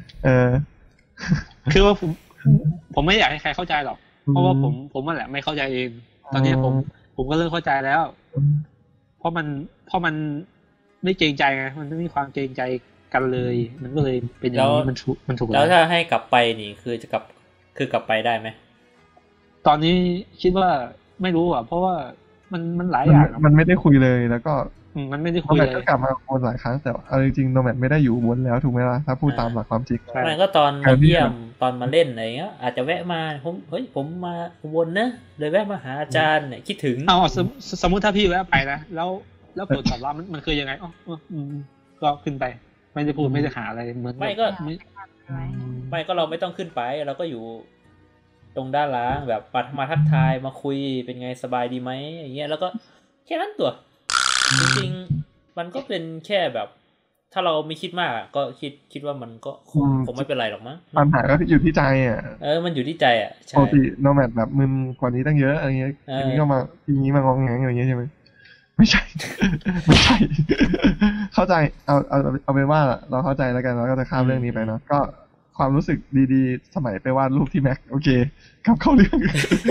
คือว่าผมไม่อยากให้ใครเข้าใจหรอกเพราะว่าผมนั่นแหละไม่เข้าใจเองตอนนี้ผมก็เริ่มเข้าใจแล้วเพราะมันไม่เกรงใจไงมันไม่มีความเกรงใจกันเลยมันก็เลยเป็นอย่างนี้มันถูกแล้วถ้าให้กลับไปนี่คือกลับไปได้ไหมตอนนี้คิดว่าไม่รู้เพราะว่ามันหลายอย่างมันไม่ได้คุยเลยแล้วก็มันไม่ได้คุยเลยก็กลับมาวนหลายครั้งแต่เอาจริงๆโนแมดไม่ได้อยู่วนแล้วถูกไหมล่ะถ้าพูดตามหลักความจริงมันก็ตอนมาเยี่ยมตอนมาเล่นอะไรเงี้ยอาจจะแวะมาผมมาวนนะเลยแวะมาหาอาจารย์เนี่ยคิดถึงสมมุติถ้าพี่แวะไปนะแล้วผลตอบรับมันคือยังไงก็ขึ้นไปไม่ได้พูดไม่ได้หาอะไรเหมือนไม่ก็เราไม่ต้องขึ้นไปเราก็อยู่ตรงด้านล่างแบบมาทักทายมาคุยเป็นไงสบายดีไหมอย่างเงี้ยแล้วก็แค่นั้นตัวจริงๆมันก็เป็นแค่แบบถ้าเราไม่คิดมากก็คิดว่ามันก็คงไม่เป็นไรหรอกมั้งปัญหาก็อยู่ที่ใจมันอยู่ที่ใจใช่ปกติโนแมดแบบมึนกว่านี้ตั้งเยอะอะไรเงี้ยทีนี้ก็มาทีนี้มางองแงงอย่างเงี้ยใช่ไหมไม่ใช่ ไม่ใช่ เข้าใจเอาเป็นว่าเราเข้าใจแล้วกันเราก็จะข้ามเรื่องนี้ไปเนาะก็ความรู้สึกดีๆสมัยไปวาดรูปที่แม็กโอเคกลับเข้าเรื่อง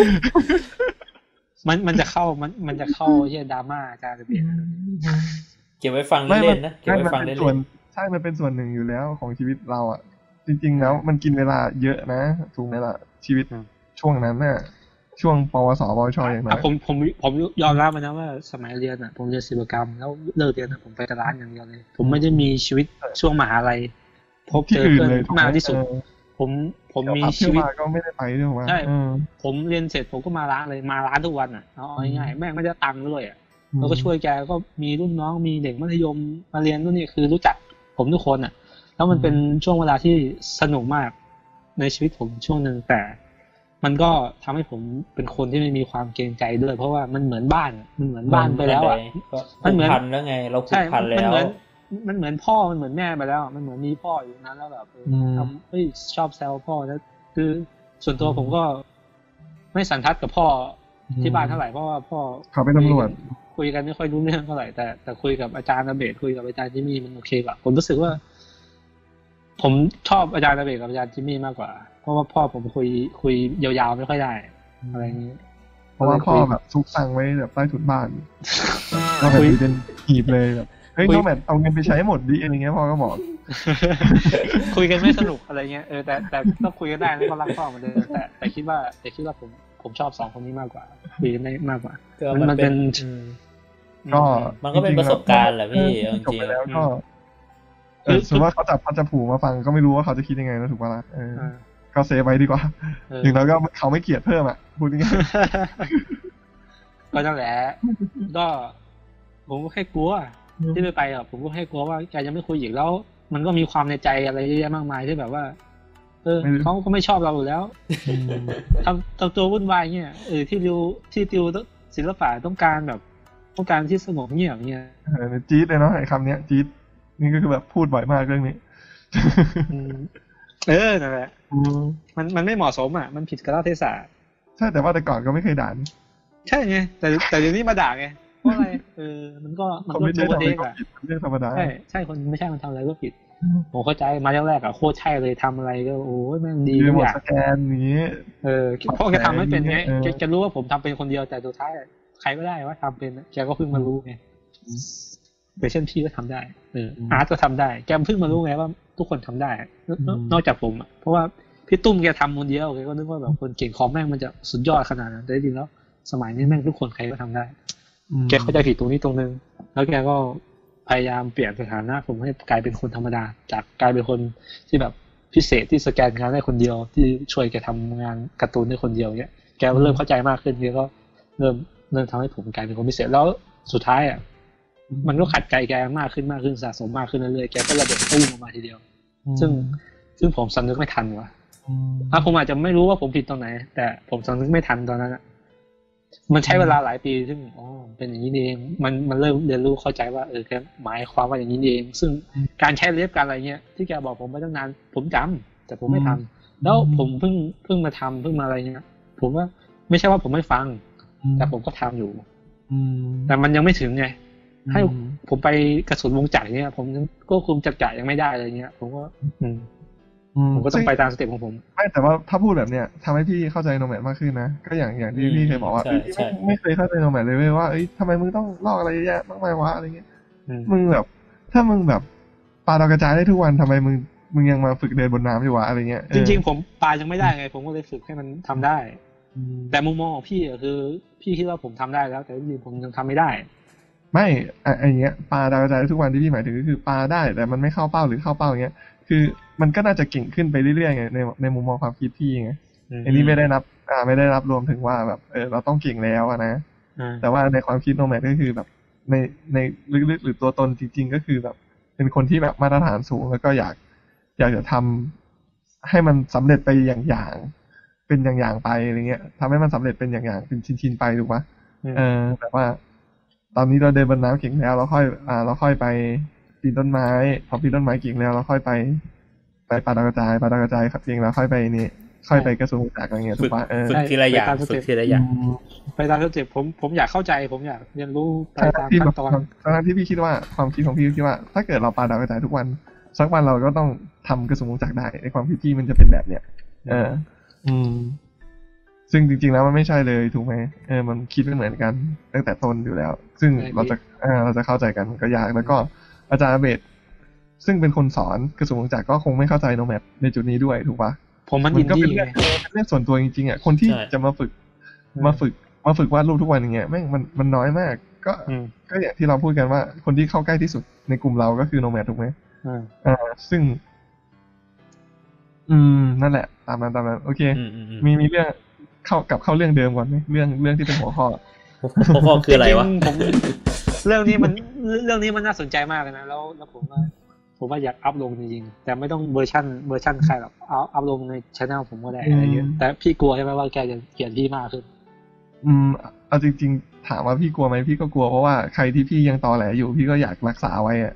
มันจะเข้ามันจะเข้าเรื่องดราม่าการเปลี่ยนเก็บไว้ฟังเล่นๆนะเก็บไว้ฟังเล่นๆใช่มันเป็นส่วนหนึ่งอยู่แล้วของชีวิตเราอ่ะจริงๆแล้วมันกินเวลาเยอะนะถูกไหมล่ะชีวิตช่วงนั้นน่ะช่วงปวสปวชอย่างนั้นผมยอมรับนะว่าสมัยเรียนอ่ะผมเรียนศิลปกรรมแล้วเลิกเรียนผมไปตลาดอย่างเดียวเลยผมไม่ได้มีชีวิตช่วงมหาลัยพบเจอเพื่อนมากที่สุดผมมีชีวิตก็ไม่ได้ไปด้วยว่าใช่ผมเรียนเสร็จผมก็มาร้านเลยมาร้านทุกวันอ่ะเอาง่ายๆแม่งไม่ได้ตังค์ด้วยอ่ะแล้วก็ช่วยแกก็มีรุ่นน้องมีเด็กมัธยมมาเรียนนู่นนี่คือรู้จักผมทุกคนอ่ะแล้วมันเป็นช่วงเวลาที่สนุกมากในชีวิตผมช่วงนึงแต่มันก็ทำให้ผมเป็นคนที่ไม่มีความเกรงใจด้วยเพราะว่ามันเหมือนบ้านมันเหมือนบ้านไปแล้วอ่ะมันเหมือนพันแล้วไงเราผูกพันแล้วมันเหมือนพ่อมันเหมือนแม่ไปแล้วมันเหมือนมีพ่ออยู่นั้นแล้วแบบชอบแซวพ่อแล้วคือส่วนตัวผมก็ไม่สันทัดกับพ่อที่บ้านเท่าไหร่เพราะว่าพ่อเขาเป็นตำรวจคุยกันไม่ค่อยรู้เรื่องเท่าไหร่แต่คุยกับอาจารย์ระเบศคุยกับอาจารย์จิมมี่มันโอเคกว่าผมรู้สึกว่าผมชอบอาจารย์ระเบศกับอาจารย์จิมมี่มากกว่าเพราะว่าพ่อผมคุยยาวๆไม่ค่อยได้อะไรอย่างนี้เพราะว่าพ่อแบบซุกตังไว้แบบใต้ถุนบ้านก็แบบเป็นหีบเลยแบบเฮ้ยน้องแมทเอาเงินไปใช้หมดดิอะไรเงี้ยพ่อก็บอกคุยกันไม่สนุกอะไรเงี้ยแต่ต้องคุยกันได้แล้วก็รักพ่อเหมือนเดิมแต่คิดว่าผมชอบสองคนนี้มากกว่าคุยกันได้มากกว่ามันเป็นก็มันก็เป็นประสบการณ์แหละพี่จริงๆแล้วก็สมมติว่าเขาจับผูมาฟังก็ไม่รู้ว่าเขาจะคิดยังไงนะถูกป่ะล่ะก็เซฟไว้ดีกว่าอย่างน้อยก็เขาไม่เกลียดเพิ่มอ่ะพูดง่ายๆก็นั่นแหละก็ผมก็แค่กลัวที่ไปอ่ะผมก็แค่กลัวว่าแกจะไม่คุยอีกแล้วมันก็มีความในใจอะไรเยอะแยะมากมายที่แบบว่าเขาก็ไม่ชอบเราอยู่แล้วทำตัววุ่นวายเงี้ยที่ติวศิลปะต้องการที่สงบเงียบเงี้ยจี๊ดเลยเนาะไอ้คำเนี้ยจี๊ดนี่ก็คือแบบพูดบ่อยมากเรื่องนี้นั่นแหละมันไม่เหมาะสมอ่ะมันผิดกาลเทศะใช่แต่ว่าแต่ก่อนก็ไม่เคยด่าใช่ไงแต่เดี๋ยวนี้มาด่าไงเพราะอะไรมันก็ตัวเองอ่ะเรื่องธรรมดาใช่คนไม่ใช่มันทำอะไรก็ผิดผมเข้าใจมาแรกๆอ่ะโคตรใช่เลยทำอะไรก็โอ้ยแม่งดีทุกอย่างสแกนนี้เพราะแกทำไม่เป็นไงแกรู้ว่าผมทำเป็นคนเดียวแต่สุดท้ายใครก็ได้ว่าทำเป็นแกก็เพิ่งมารู้ไงอย่างเช่นพี่ก็ทำได้อาร์ตก็ทำได้แกเพิ่งมารู้ไงว่าทุกคนทำได้นอกจากผมอ่ะเพราะว่าพี่ตุ้มแกทำคนเดียวแกก็นึกว่าแบบคนเก่งคอมแม่งมันจะสุดยอดขนาดนั้นแต่จริงแล้วสมัยนี้แม่งทุกคนใครก็ทำได้แกเข้าใจผิดตรงนี้ตรงนึงแล้วแกก็พยายามเปลี่ยนสถานะผมให้กลายเป็นคนธรรมดาจากกลายเป็นคนที่แบบพิเศษที่สแกนงานได้คนเดียวที่ช่วยแกทำงานการ์ตูนได้คนเดียวเนี้ยแกเริ่มเข้าใจมากขึ้นแกก็เริ่มทำให้ผมกลายเป็นคนพิเศษแล้วสุดท้ายอ่ะมันก็ขัดใจแกมากขึ้นสะสมมากขึ้นเรื่อยๆแกก็ระเบิดตุ้มออกมาทีเดียวซึ่งผมสำนึกไม่ทันว่ะผมอาจจะไม่รู้ว่าผมผิดตรงไหนแต่ผมสำนึกไม่ทันตอนนั้นมันใช้เวลาหลายปีซึ่งเป็นอย่างนี้เองมันเริ่มเรียนรู้เข้าใจว่าแกหมายความว่าอย่างนี้เองซึ่งการใช้เล็บการอะไรเงี้ยที่แกบอกผมมาตั้งนานผมจำแต่ผมไม่ทำแล้วผมเพิ่งมาทำเพิ่งมาอะไรเงี้ยผมว่าไม่ใช่ว่าผมไม่ฟังแต่ผมก็ทำอยู่แต่มันยังไม่ถึงไงให้ผมไปกระสุนวงจักรเนี่ยผมก็คุมจักรยังไม่ได้อะไรเงี้ยผมก็ต้องไปตามสเต็ปของผมไม่แต่ว่าถ้าพูดแบบเนี้ยทำให้พี่เข้าใจโนแมดมากขึ้นนะก็อย่างที่พี่เคยบอกว่าไม่เคยเข้าใจโนแมดเลยว่าทำไมมึงต้องลอกอะไรเยอะแยะมากมายวะอะไรเงี้ยมึงแบบถ้ามึงแบบปาดาวกระจายได้ทุกวันทำไมมึงยังมาฝึกเดินบนน้ำอยู่วะอะไรเงี้ยจริงๆผมปายังไม่ได้ไงผมก็เลยฝึกให้มันทำได้แต่มุมมองของพี่คือพี่คิดว่าผมทำได้แล้วแต่จริงๆผมยังทำไม่ได้ไม่อย่างเงี้ยปาดาวกระจายทุกวันที่พี่หมายถึงก็คือปาได้แต่มันไม่เข้าเป้าหรือเข้าเป้าอย่างเงี้ยคือมันก็น่าจะเก่งขึ้นไปเรื่อยๆไงในมุมมองความคิดพี่ไงอันนี้ไม่ได้นับรวมถึงว่าแบบเราต้องเก่งแล้วนะแต่ว่าในความคิดโนแมดก็คือแบบในลึกๆหรือตัวตนจริงๆก็คือแบบเป็นคนที่แบบมาตรฐานสูงแล้วก็อยากจะทำให้มันสำเร็จไปอย่างเป็นอย่างๆไปอะไรเงี้ยทำให้มันสำเร็จเป็นอย่างๆเป็นชิ้นๆไปถูกปะแต่ว่าตอนนี้เราเดินบนน้ำเก่งแล้วเราค่อยไปปีนต้นไม้พอปีนต้นไม้เก่งแล้วเราค่อยไปปาดาวกระจายครับเก่งแล้วค่อยไปนี่ค่อยไปกระทรวงจักรอะไรเงี้ยถูกปะฝึกทีละอย่างไปตามสเต็ปผมอยากเข้าใจผมอยากเรียนรู้ไปตามขั้นตอนทั้งที่พี่คิดว่าความคิดของพี่คิดว่าถ้าเกิดเราปาดาวกระจายทุกวันสักวันเราก็ต้องทำกระทรวงจักรได้ในความคิดพี่มันจะเป็นแบบเนี้ยซึ่งจริงๆแล้วมันไม่ใช่เลยถูกไหมมันคิดไม่เหมือนกันตั้งแต่ต้นอยู่แล้วซึ่งเราจะเข้าใจกันก็ยากแล้วก็อาจารย์เบสซึ่งเป็นคนสอนกระทรวงจักรก็คงไม่เข้าใจโนแมดในจุดนี้ด้วยถูกปะมันก็เป็นเรื่องส่วนตัวจริงๆอ่ะคนที่จะมาฝึกวาดรูปทุกวันอย่างเงี้ยแม่งมันน้อยมากก็อย่างที่เราพูดกันว่าคนที่เข้าใกล้ที่สุดในกลุ่มเราก็คือโนแมดถูกไหมซึ่งนั่นแหละตามนั้นโอเคมีเรื่องเข้าเรื่องเดิมก่อนไหมเรื่องที่เป็นหัวข้อคืออะไรวะเรื่องนี้มันน่าสนใจมากเลยนะแล้วผมว่าอยากอัพลงจริงๆแต่ไม่ต้องเวอร์ชันใครหรอกอัพลงใน channel ผมก็ได้อะไรเงี้ยแต่พี่กลัวใช่ไหมว่าแกจะเกลียดพี่มากขึ้นเอาจริงๆถามว่าพี่กลัวไหมพี่ก็กลัวเพราะว่าใครที่พี่ยังตอแหลอยู่พี่ก็อยากรักษาไว้อะ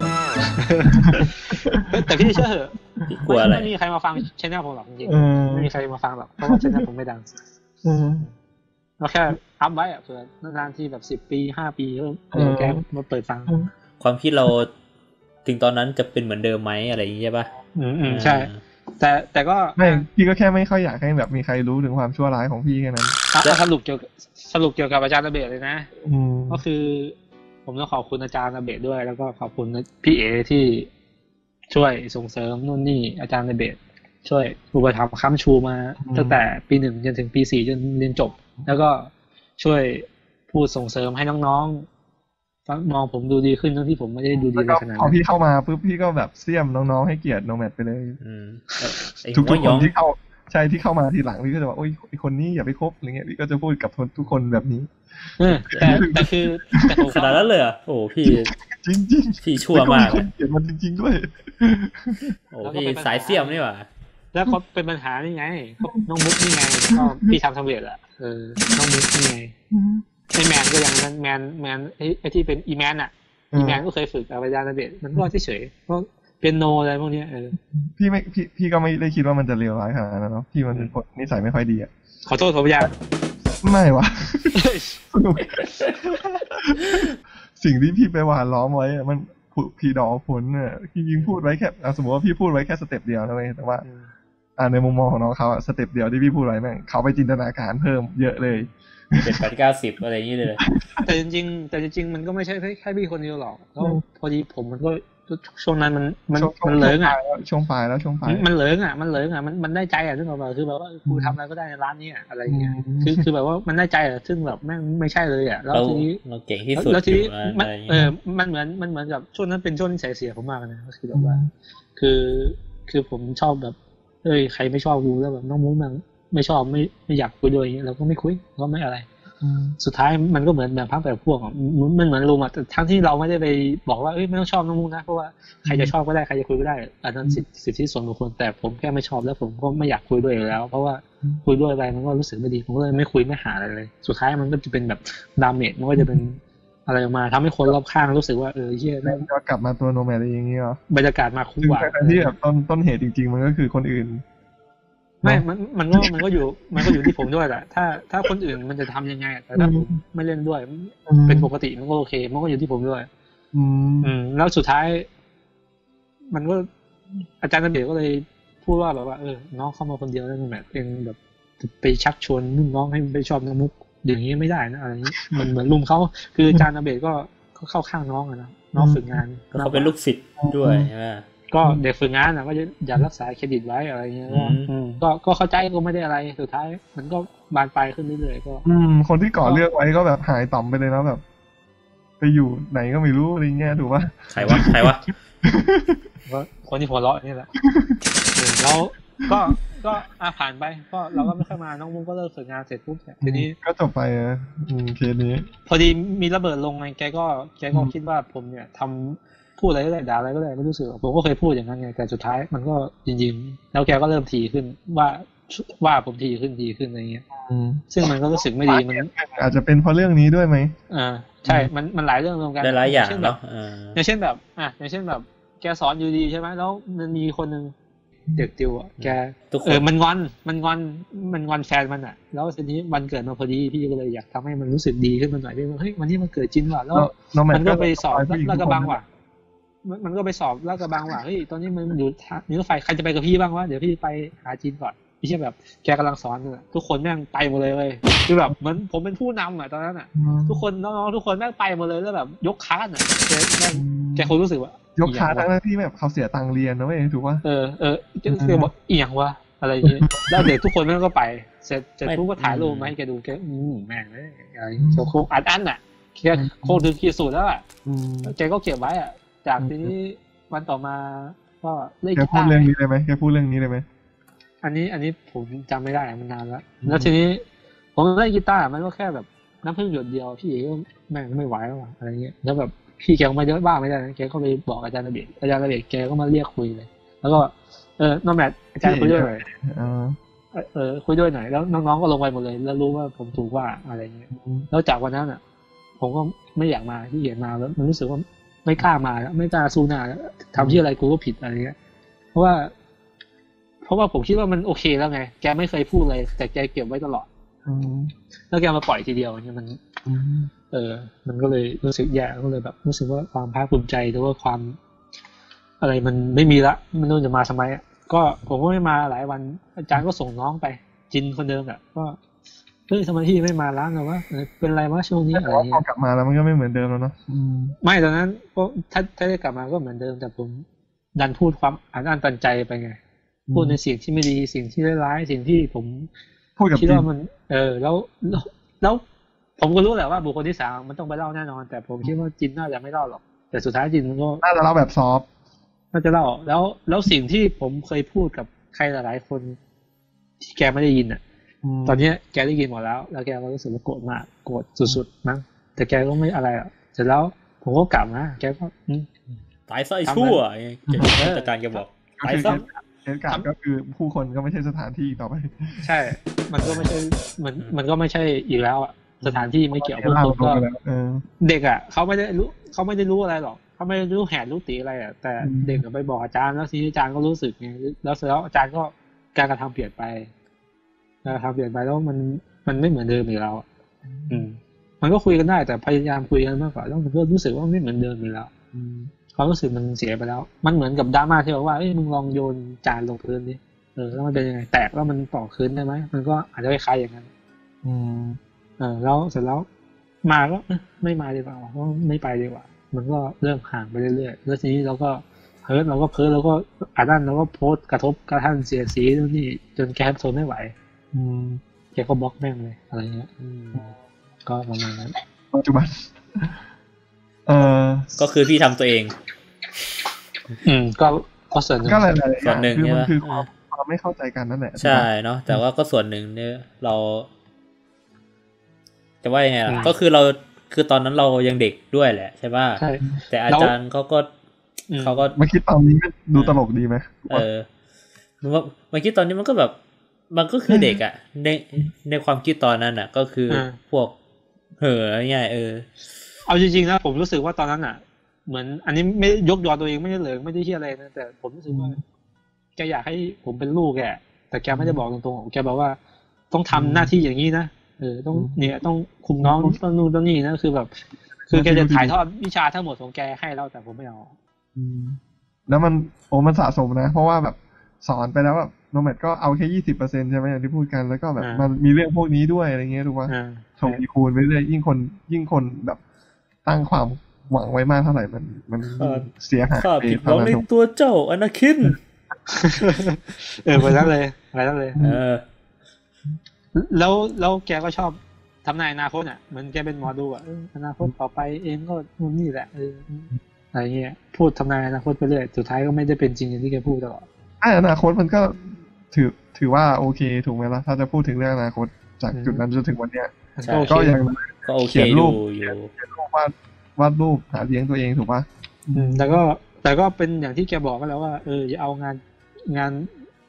แต่พี่เชื่อเหอะกลัวอะไรไม่มีใครมาฟัง channel ผมหรอกจริงๆไม่มีใครมาฟังหรอกเพราะว่า channel ผมไม่ดังเราแค่อัพไว้อะเผื่อนานๆที่แบบ10 ปี5 ปีแกมาเปิดฟังความคิดเราถึงตอนนั้นจะเป็นเหมือนเดิมไหมอะไรอย่างนี้ใช่ป่ะใช่แต่ก็ไม่พี่ก็แค่ไม่ค่อยอยากให้แบบมีใครรู้ถึงความชั่วร้ายของพี่แค่นั้นสรุปเกี่ยวกับอาจารย์ระเบศเลยนะก็คือผมต้องขอบคุณอาจารย์ระเบศด้วยแล้วก็ขอบคุณพี่เอที่ช่วยส่งเสริมนู่นนี่อาจารย์ระเบศช่วยอุปถัมภ์ค้ำชูมาตั้งแต่ปี1จนถึงปี4จนเรียนจบแล้วก็ช่วยพูดส่งเสริมให้น้องๆมองผมดูดีขึ้นทั้งที่ผมไม่ได้ดูดีขนาดนั้นพอพี่เข้ามาปุ๊บพี่ก็แบบเสี่ยมน้องๆให้เกียรติโนแมดไปเลยทุกคนที่เข้ามาทีหลังพี่ก็จะบอกโอ้ยคนนี้อย่าไปคบอะไรเงี้ยพี่ก็จะพูดกับทุกคนแบบนี้แต่คือขนาดนั้นเลยอ่ะโอ้พี่จริงๆพี่ชั่วมากเกลียดมันจริงๆด้วยโอ้พี่สายเสี่ยมนี่หว่าแล้วเขาเป็นปัญหานี่ไงน้องมุกนี่ไงก็พี่ทำสำเร็จอ่ะน้องมุกนี่ไงไอแมนก็อย่างนั้นแมนไอที่เป็นอีแมนอ่ะอีแมนก็เคยฝึกอาจารย์ระเบศมันก็เฉยๆเพราะเปียโนอะไรพวกนี้พี่ก็ไม่ได้คิดว่ามันจะเลวร้ายขนาดนั้นเนาะพี่มันเป็นคนนิสัยไม่ค่อยดีอ่ะขอโทษผมยังไม่วะสิ่งที่พี่ไปหวานล้อมไว้มันพี่ดอกผลเนี่ยพี่ยิงพูดไว้แค่สมมติว่าพี่พูดไว้แค่สเต็ปเดียวนะเว้ยแต่ว่าในมุมมองของน้องเขาสเต็ปเดียวที่พี่พูดไว้แม่งเขาไปจินตนาการเพิ่มเยอะเลย 7-8-90อะไรอย่างนี้เลยแต่จริงมันก็ไม่ใช่แค่พี่คนเดียวหรอกแล้วพอดีผมมันก็ช่วงนั้นมันเหลิงอ่ะช่วงปลายมันเหลิงอ่ะมันได้ใจอ่ะซึ่งแบบคือแบบว่ากูทำอะไรก็ได้ในร้านนี้อ่ะอะไรอย่างเงี้ยคือแบบว่ามันได้ใจอ่ะซึ่งแบบแม่งไม่ใช่เลยอ่ะแล้วทีนี้เราเก่งที่สุดแล้วทีนี้มันเหมือนกับช่วงนั้นเป็นช่วงที่เสียผมมากนะก็คือแบบว่าคือผมชอบแบบใครไม่ชอบกูแล้วแบบน้องมุ้งมันไม่ชอบไม่อยากคุยด้วยอย่างเงี้ยเราก็ไม่คุยก็ไม่อะไรสุดท้ายมันก็เหมือนแบบพักแบบพวกมันเหมือนรูมอ่ะทั้งที่เราไม่ได้ไปบอกว่าไม่ต้องชอบน้องมุ้งนะเพราะว่าใครจะชอบก็ได้ใครจะคุยก็ได้อันนั้นสิทธิส่วนบุคคลแต่ผมแค่ไม่ชอบแล้วผมก็ไม่อยากคุยด้วยอยู่แล้วเพราะว่าคุยด้วยไปมันก็รู้สึกไม่ดีผมก็เลยไม่คุยไม่หาอะไรเลยสุดท้ายมันก็จะเป็นแบบดาเมจมันก็จะเป็นอะไรออกมาทำให้คนรอบข้างรู้สึกว่าเหี้ยแล้วก็กลับมาตัวโนแมดอย่างเงี้ยบรรยากาศมาคุ้มกว่าที่แบบต้นเหตุจริงๆมันก็คือคนอื่นไม่มันก็อยู่ที่ผมด้วยแหละถ้าคนอื่นมันจะทำยังไงแต่ถ้าผมไม่เล่นด้วยเป็นปกติมันก็โอเคมันก็อยู่ที่ผมด้วยแล้วสุดท้ายมันก็อาจารย์ระเบียบก็เลยพูดว่าแบบว่าน้องเข้ามาคนเดียวแล้วแบบเองแบบไปชักชวนรุ่นน้องให้ไปชอบน้องมุกอย่างนี้ไม่ได้นะอะไรนี้มันเหมือนลุมเขาคืออาจารย์ระเบียบก็เข้าข้างน้องอะนะน้องฝึกงานเขาเป็นลูกศิษย์ด้วยใช่ไหมก็เด็กฝึกงานก็อย่ารักษาเครดิตไว้อะไรเงี้ยก็เข้าใจก็ไม่ได้อะไรสุดท้ายมันก็บานปลายขึ้นเรื่อยๆก็คนที่ก่อเรื่องไว้ก็แบบหายต่อมไปเลยนะแบบไปอยู่ไหนก็ไม่รู้อะไรเงี้ยถูกป่ะใครวะก็คนที่หัวเราะนี่แหละแล้วก็ผ่านไปก็เราก็ไม่ค่อยมาน้องมุ้งก็เลิกฝึกงานเสร็จปุ๊บทีนี้ก็จบไปเคสนี้พอดีมีระเบิดลงไงแกก็คิดว่าผมเนี่ยทำพูดอะไรก็ได้ด่าอะไรก็ได้ไม่รู้สึกผมก็เคยพูดอย่างนั้นไงแต่สุดท้ายมันก็จริงๆแล้วแกก็เริ่มถี่ขึ้นว่าว่าผมดีขึ้นอะไรเงี้ยซึ่งมันก็รู้สึกไม่ดีมันอาจจะเป็นเพราะเรื่องนี้ด้วยไหมใช่มันหลายเรื่องรวมกันหลายอย่างเนาะอย่างเช่นแบบอย่างเช่นแบบแกสอนอยู่ดีใช่ไหมแล้วมันมีคนนึงเด็กติวแกมันงอนแฟนมันอ่ะแล้วทีนี้วันเกิดมาพอดีพี่ก็เลยอยากทำให้มันรู้สึกดีขึ้นมาหน่อยว่าเฮ้ยวันนี้มันเกิดจริงว่ะแล้วมันก็ไปสอบลาดกระบังว่ะมันก็ไปสอบลาดกระบังว่ะเฮ้ยตอนนี้มันอยู่นี่รถไฟใครจะไปกับพี่บ้างวะเดี๋ยวพี่ไปหาจีนก่อนไม่ใช่แบบแกกำลังสอนเนี่ยทุกคนแม่งไปหมดเลยคือแบบเหมือนผมเป็นผู้นำอ่ะตอนนั้นอ่ะทุกคนน้องๆทุกคนแม่งไปหมดเลยแล้วแบบยกค้านอ่ะแกคงรู้สึกว่ายกขาทั้งที่แบบเขาเสียตังค์เรียนนะเว้ยถูกป่ะแกบอกเอียงวะอะไรอย่างเงี้ยแล้วเด็กทุกคนแม่งก็ไปเสร็จทุกก็ถ่ายรูปมาให้แกดูแกแม่งเลยอะไรโคงอันอ่ะแกโคงถึงขีดสุดแล้วอ่ะแกก็เก็บไว้อ่ะจากทีนี้วันต่อมาก็เล่นกีตาร์แกพูดเรื่องนี้เลยไหมแกพูดเรื่องนี้เลยไหมอันนี้ผมจำไม่ได้มันนานแล้วทีนี้ผมเล่นกีตาร์มันก็แค่แบบน้ำพึ่งหยดเดียวพี่ก็แม่งไม่ไหวแล้วอะไรเงี้ยแล้วแบบพี่แกก็ไม่ได้บ้าไม่ได้นะแกก็ไปบอกอาจารย์ระเบียบแกก็มาเรียกคุยเลยแล้วก็น้องแมทอาจารย์คุยด้วยหน่อยคุยด้วยหน่อยแล้วน้องๆก็ลงไปหมดเลยแล้วรู้ว่าผมถูกว่าอะไรเงี้ยแล้วจากวันนั้นอ่ะผมก็ไม่อยากมาที่เห็นมาแล้วมันรู้สึกว่าไม่กล้ามาแล้วไม่กล้าสู้หน้าแล้วทำที่อะไรกูก็ผิดอะไรเงี้ยเพราะว่าผมคิดว่ามันโอเคแล้วไงแกไม่เคยพูดเลยแต่แกเก็บไว้ตลอดแล้วแกมาปล่อยทีเดียวเนี่ยมันมันก็เลยรู้สึกแย่ก็เลยแบบรู้สึกว่าความภาคภูมิใจหรือว่าความอะไรมันไม่มีละมันต้องจะมาทำไมก็ผมก็ไม่มาหลายวันอาจารย์ก็ส่งน้องไปจินคนเดิมอ่ะก็เฮ้ยทำไมพี่ไม่มาล้างเลยวะเป็นไรวะช่วงนี้อะไรเงี้ยกลับมาแล้วมันก็ไม่เหมือนเดิมแล้วเนาะไม่ตอนนั้นก็ถ้าได้กลับมาก็เหมือนเดิมแต่ผมดันพูดความอันตันใจไปไงพูดในสิ่งที่ไม่ดีสิ่งที่ร้ายสิ่งที่ผมคิดว่ามันแล้วผมก็รู้แหละว่าบุคคลที่สามมันต้องไปเล่าแน่นอนแต่ผมคิดว่าจินน่าจะไม่เล่าหรอกแต่สุดท้ายจินมันก็น่าจะเล่าแบบซอฟน่าจะเล่าแล้วสิ่งที่ผมเคยพูดกับใครหลายๆคนที่แกไม่ได้ยินอ่ะตอนนี้แกได้ยินหมดแล้วแกก็รู้สึกว่าโกรธมากโกรธสุดๆมั้งแต่แกก็ไม่อะไรอ่ะเสร็จแล้วผมก็กลับนะแกก็ตายซะไอ้ชั่วอาจารย์แกบอกตายซะเหตุการณ์ก็คือผู้คนก็ไม่ใช่สถานที่ต่อไปใช่มันก็ไม่ใช่มันก็ไม่ใช่อีกแล้วอ่ะสถานที่ไม่เกี่ยวผู้คนก็เด็กอ่ะเขาไม่ได้รู้อะไรหรอกเขาไม่รู้แหนรู้ตีอะไรอ่ะแต่เด็กไปบอกอาจารย์แล้วทีนี้อาจารย์ก็รู้สึกไงแล้วเสร็จแล้วอาจารย์ก็การกระทำเปลี่ยนไปแล้วมันไม่เหมือนเดิมอีกแล้วมันก็คุยกันได้แต่พยายามคุยกันมากกว่าแล้วมันก็รู้สึกว่าไม่เหมือนเดิมอีกแล้วความรู้สึกมันเสียไปแล้วมันเหมือนกับดราม่าที่บอกว่าเอ้ยมึงลองโยนจานลงพื้นดิแล้วมันเป็นยังไงแตกแล้วมันต่อคืนได้ไหมมันก็อาจจะคล้ายๆอย่างนั้นแล้วเสร็จแล้วมาก็ไม่มาดีกว่าเพราะไม่ไปดีกว่ามันก็เริ่มห่างไปเรื่อยๆแล้วทีนี้เราก็เพิร์เราก็อ่านนั่นเราก็โพสกระทบกระทั่งเสียสีนี่จนแกทนไม่ไหวแกก็บล็อกแม่งเลยอะไรเงี้ยก็ประมาณนั้นปัจจุบันก็คือพี่ทำตัวเองก็ส่วนหนึ่งส่วนหนึ่งคือมันคือความไม่เข้าใจกันนั่นแหละใช่เนาะแต่ว่าก็ส่วนหนึ่งเนี่ยเราจะว่ายังไงล่ะก็คือเราคือตอนนั้นเรายังเด็กด้วยแหละใช่ป่ะแต่อาจารย์เขาก็มาคิดตอนนี้ดูตลกดีไหมมาคิดตอนนี้มันก็แบบมันก็คือเด็กอ่ะในความคิดตอนนั้นอ่ะก็คือพวกง่ายเอาจริงๆนะผมรู้สึกว่าตอนนั้นอ่ะเหมือนอันนี้ไม่ยกยอตัวเองไม่ได้เลยไม่ได้เชื่ออะไรนะแต่ผมรู้สึกว่าแกอยากให้ผมเป็นลูกแกแต่แกไม่ได้บอกตรงๆแกบอกว่าต้องทำหน้าที่อย่างนี้นะต้องเนี่ยต้องคุมน้องต้องนู่นต้องนี่นะคือแบบคือแกจะถ่ายทอดวิชาทั้งหมดของแกให้เราแต่ผมไม่เอาแล้วมันสะสมนะเพราะว่าแบบสอนไปแล้วแบบโนแมดก็เอาแค่ 20% ใช่ไหมอย่างที่พูดกันแล้วก็แบบมันมีเรื่องพวกนี้ด้วยอะไรเงี้ยถูกป่ะทวีคูณไปเรื่อยยิ่งคนแบบตั้งความหวังไว้มากเท่าไหร่มันเสียหายไปเท่านั้นในตัวเจ้าอนาคินไปแล้วเลยแล้วแกก็ชอบทำนายอนาคตอ่ะเหมือนแกเป็นหมอดูอ่ะอนาคตต่อไปเองก็นู่นนี่แหละอะไรเงี้ยพูดทำนายอนาคตไปเรื่อยสุดท้ายก็ไม่ได้เป็นจริงอย่างที่แกพูดตลอดอนาคตมันก็ถือว่าโอเคถูกไหมล่ะถ้าจะพูดถึงเรื่องอนาคตจากจุดนั้นจนถึงวันเนี้ยก็ยังเขียนรูปวาดรูปหาเลี้ยงตัวเองถูกป่ะแต่ก็เป็นอย่างที่แกบอกก็แล้วว่าอย่าเอางาน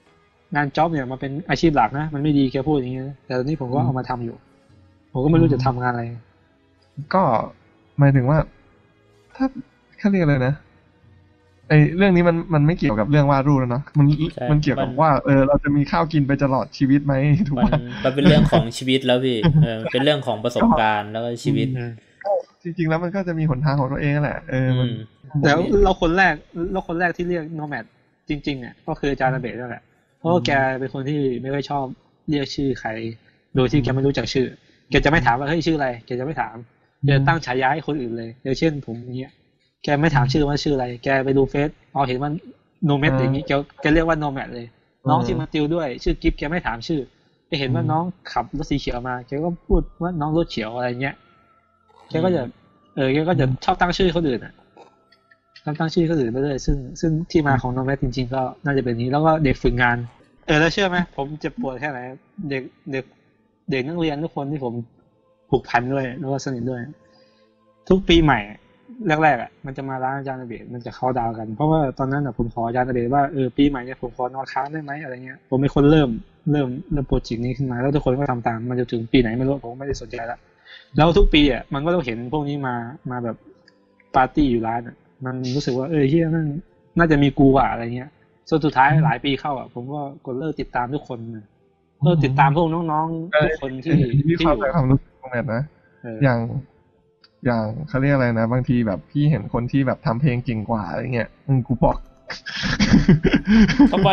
งานจ็อบเนี่ยมาเป็นอาชีพหลักนะมันไม่ดีแกพูดอย่างนี้แต่ตอนนี้ผมก็เอามาทำอยู่ผมก็ไม่รู้จะทำงานอะไรก็หมายถึงว่าถ้าเขาเรียกอะไรนะไอเรื่องนี้มันไม่เกี่ยวกับเรื่องวาดรูปแล้วเนาะมันเกี่ยวกับว่าเราจะมีข้าวกินไปตลอดชีวิตไหมถูกไหมมันเป็นเรื่องของชีวิตแล้วพี่เป็นเรื่องของประสบการณ์แล้วก็ชีวิตจริงๆแล้วมันก็จะมีหนทางของตัวเองแหละแล้วเราคนแรกที่เรียกโนแมดจริงๆเนี่ยก็คืออาจารย์อาเบะนั่นแหละเพราะว่าแกเป็นคนที่ไม่ค่อยชอบเรียกชื่อใครโดยที่แกไม่รู้จักชื่อแกจะไม่ถามว่าเฮ้ยชื่ออะไรแกจะไม่ถามแกตั้งฉายาให้คนอื่นเลยอย่างเช่นผมเนี้ยแกไม่ถามชื่อว่าชื่ออะไรแกไปดูเฟซเห็นว่าโนแมดอย่างนี้แกเรียกว่าโนแมดเลยน้องที่มาติวด้วยชื่อกิฟแกไม่ถามชื่อแกเห็นว่าน้องขับรถสีเขียวมาแกก็พูดว่าน้องรถเขียวอะไรเงี้ยแกก็จะแกก็จะชอบตั้งชื่อคนอื่นอ่ะตั้งชื่อคนอื่นไปเลยซึ่งที่มาของโนแมดจริงๆก็น่าจะเป็นนี้แล้วก็เด็กฝึกงานแล้วเชื่อไหมผมเจ็บปวดแค่ไหนเด็กนักเรียนทุกคนที่ผมผูกพันด้วยแล้วก็สนิทด้วยทุกปีใหม่แรกๆมันจะมาร้านอาจารย์อาเบะมันจะเข้าดาวกันเพราะว่าตอนนั้นผมขออาจารย์อาเบะว่าปีใหม่เนี่ยผมขอนอนค้างได้ไหมอะไรเงี้ยผมเป็นคนเริ่มโปรเจกต์นี้ขึ้นมาแล้วทุกคนก็ทำตามมันจะถึงปีไหนไม่รู้ผมไม่ได้สนใจแล้วทุกปีมันก็ต้องเห็นพวกนี้มาแบบปาร์ตี้อยู่ร้านมันรู้สึกว่าเฮียนั่นน่าจะมีกูอะไรเงี้ยสุดท้ายหลายปีเข้าผมก็กดเลิกติดตามทุกคนติดตามพวกน้องๆทุกคนที่เข้าใจความรู้สึกของแมทนะอย่างเขาเรียกอะไรนะบางทีแบบพี่เห็นคนที่แบบทำเพลงเก่งกว่าอะไรเงี้ยกูบอกทำไม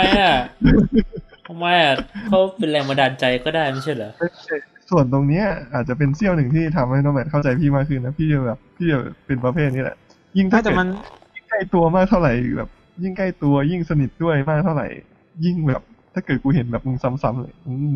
เขาเป็นแรงบันดาลใจก็ได้ไม่ใช่เหรอส่วนตรงเนี้ยอาจจะเป็นเสี้ยวหนึ่งที่ทำให้น้องแมทเข้าใจพี่มากขึ้นนะพี่จะเป็นประเภทนี้แหละยิ่งถ้าเกิดยิ่งใกล้ตัวมากเท่าไหร่แบบยิ่งใกล้ตัวยิ่งสนิทด้วยมากเท่าไหร่ยิ่งแบบถ้าเกิดกูเห็นแบบมึงซ้ำๆเลย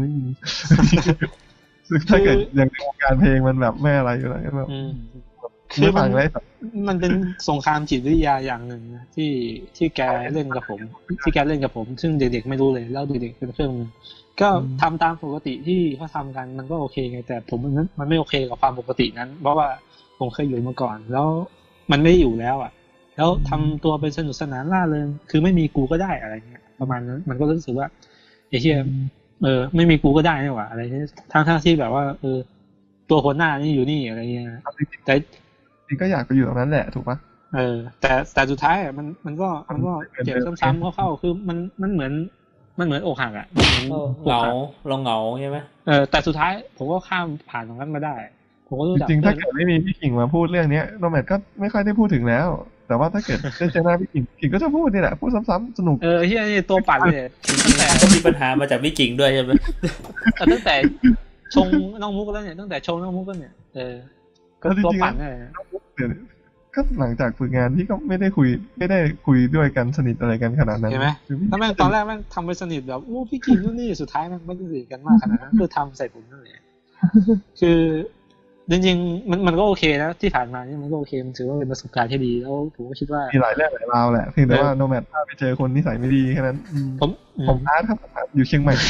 ซึ่งถ้าเกิดอย่างในวงการเพลงมันแบบไม่อะไรอยู่แล้วแบบคือมันเป็นสงครามจิตวิทยาอย่างหนึ่งนะที่แกเล่นกับผมซึ่งเด็กๆไม่รู้เลยแล้วเด็กๆเป็นเครื่องมือก็ทำตามปกติที่เขาทำกันมันก็โอเคไงแต่ผมมันไม่โอเคกับความปกตินั้นเพราะว่าผมเคยอยู่มาก่อนแล้วมันไม่อยู่แล้วแล้วทำตัวเป็นสนุกสนานล่าเริงคือไม่มีกูก็ได้อะไรเงี้ยประมาณนั้นมันก็รู้สึกว่าไอ้เหี้ยไม่มีกูก็ได้นี่หว่าอะไรทั้งที่แบบว่าตัวคนหน้านี่อยู่นี่อะไรเงี้ยแต่จริงก็อยากไปอยู่ตรงนั้นแหละถูกปะแต่สุดท้ายมันก็เจ็บซ้ำๆเข้าคือมันเหมือนอกหักเราเหงาใช่ไหมแต่สุดท้ายผมก็ข้ามผ่านตรงนั้นมาได้ผมก็รู้จักจริงๆถ้าเกิดไม่มีพี่กิ่งมาพูดเรื่องนี้โนแมดก็ไม่ค่อยได้พูดถึงแล้วแต่ว่าถ้าเกิดได้เจอหน้าพี่กิ่งก็จะพูดนี่แหละพูดซ้ำๆสนุกเฮียนี่ตัวปั่นเลยตั้งแต่ก็มีปัญหามาจากพี่กิ่งด้วยใช่ไหมตั้งแต่ชงน้องมุกแล้วเนี่ยตั้งแต่ชงน้องมุกก็เนี่ยก็ตัวปั่นเลยก็หลังจากฝึกงานพี่ก็ไม่ได้คุยด้วยกันสนิทอะไรกันขนาดนั้นใช่ไหมถ้าแม่งตอนแรกแม่งทำไปสนิทแบบพี่กิ่งนู่นนี่สุดท้ายแม่งไม่ได้สนิทกันมากขนาดนั้นคือทำใส่ผมนั่นแหละคือจริงๆมันก็โอเคนะที่ผ่านมานี่มันก็โอเคมันถือว่าเป็นประสบการณ์ที่ดีแล้วผมก็คิดว่ามีหลายเรื่องหลายราวแหละเพียงแต่ว่าโนแมดถ้าไปเจอคนนิสัยไม่ดีแค่นั้นผมอาร์ตครับอยู่เชียงใหม่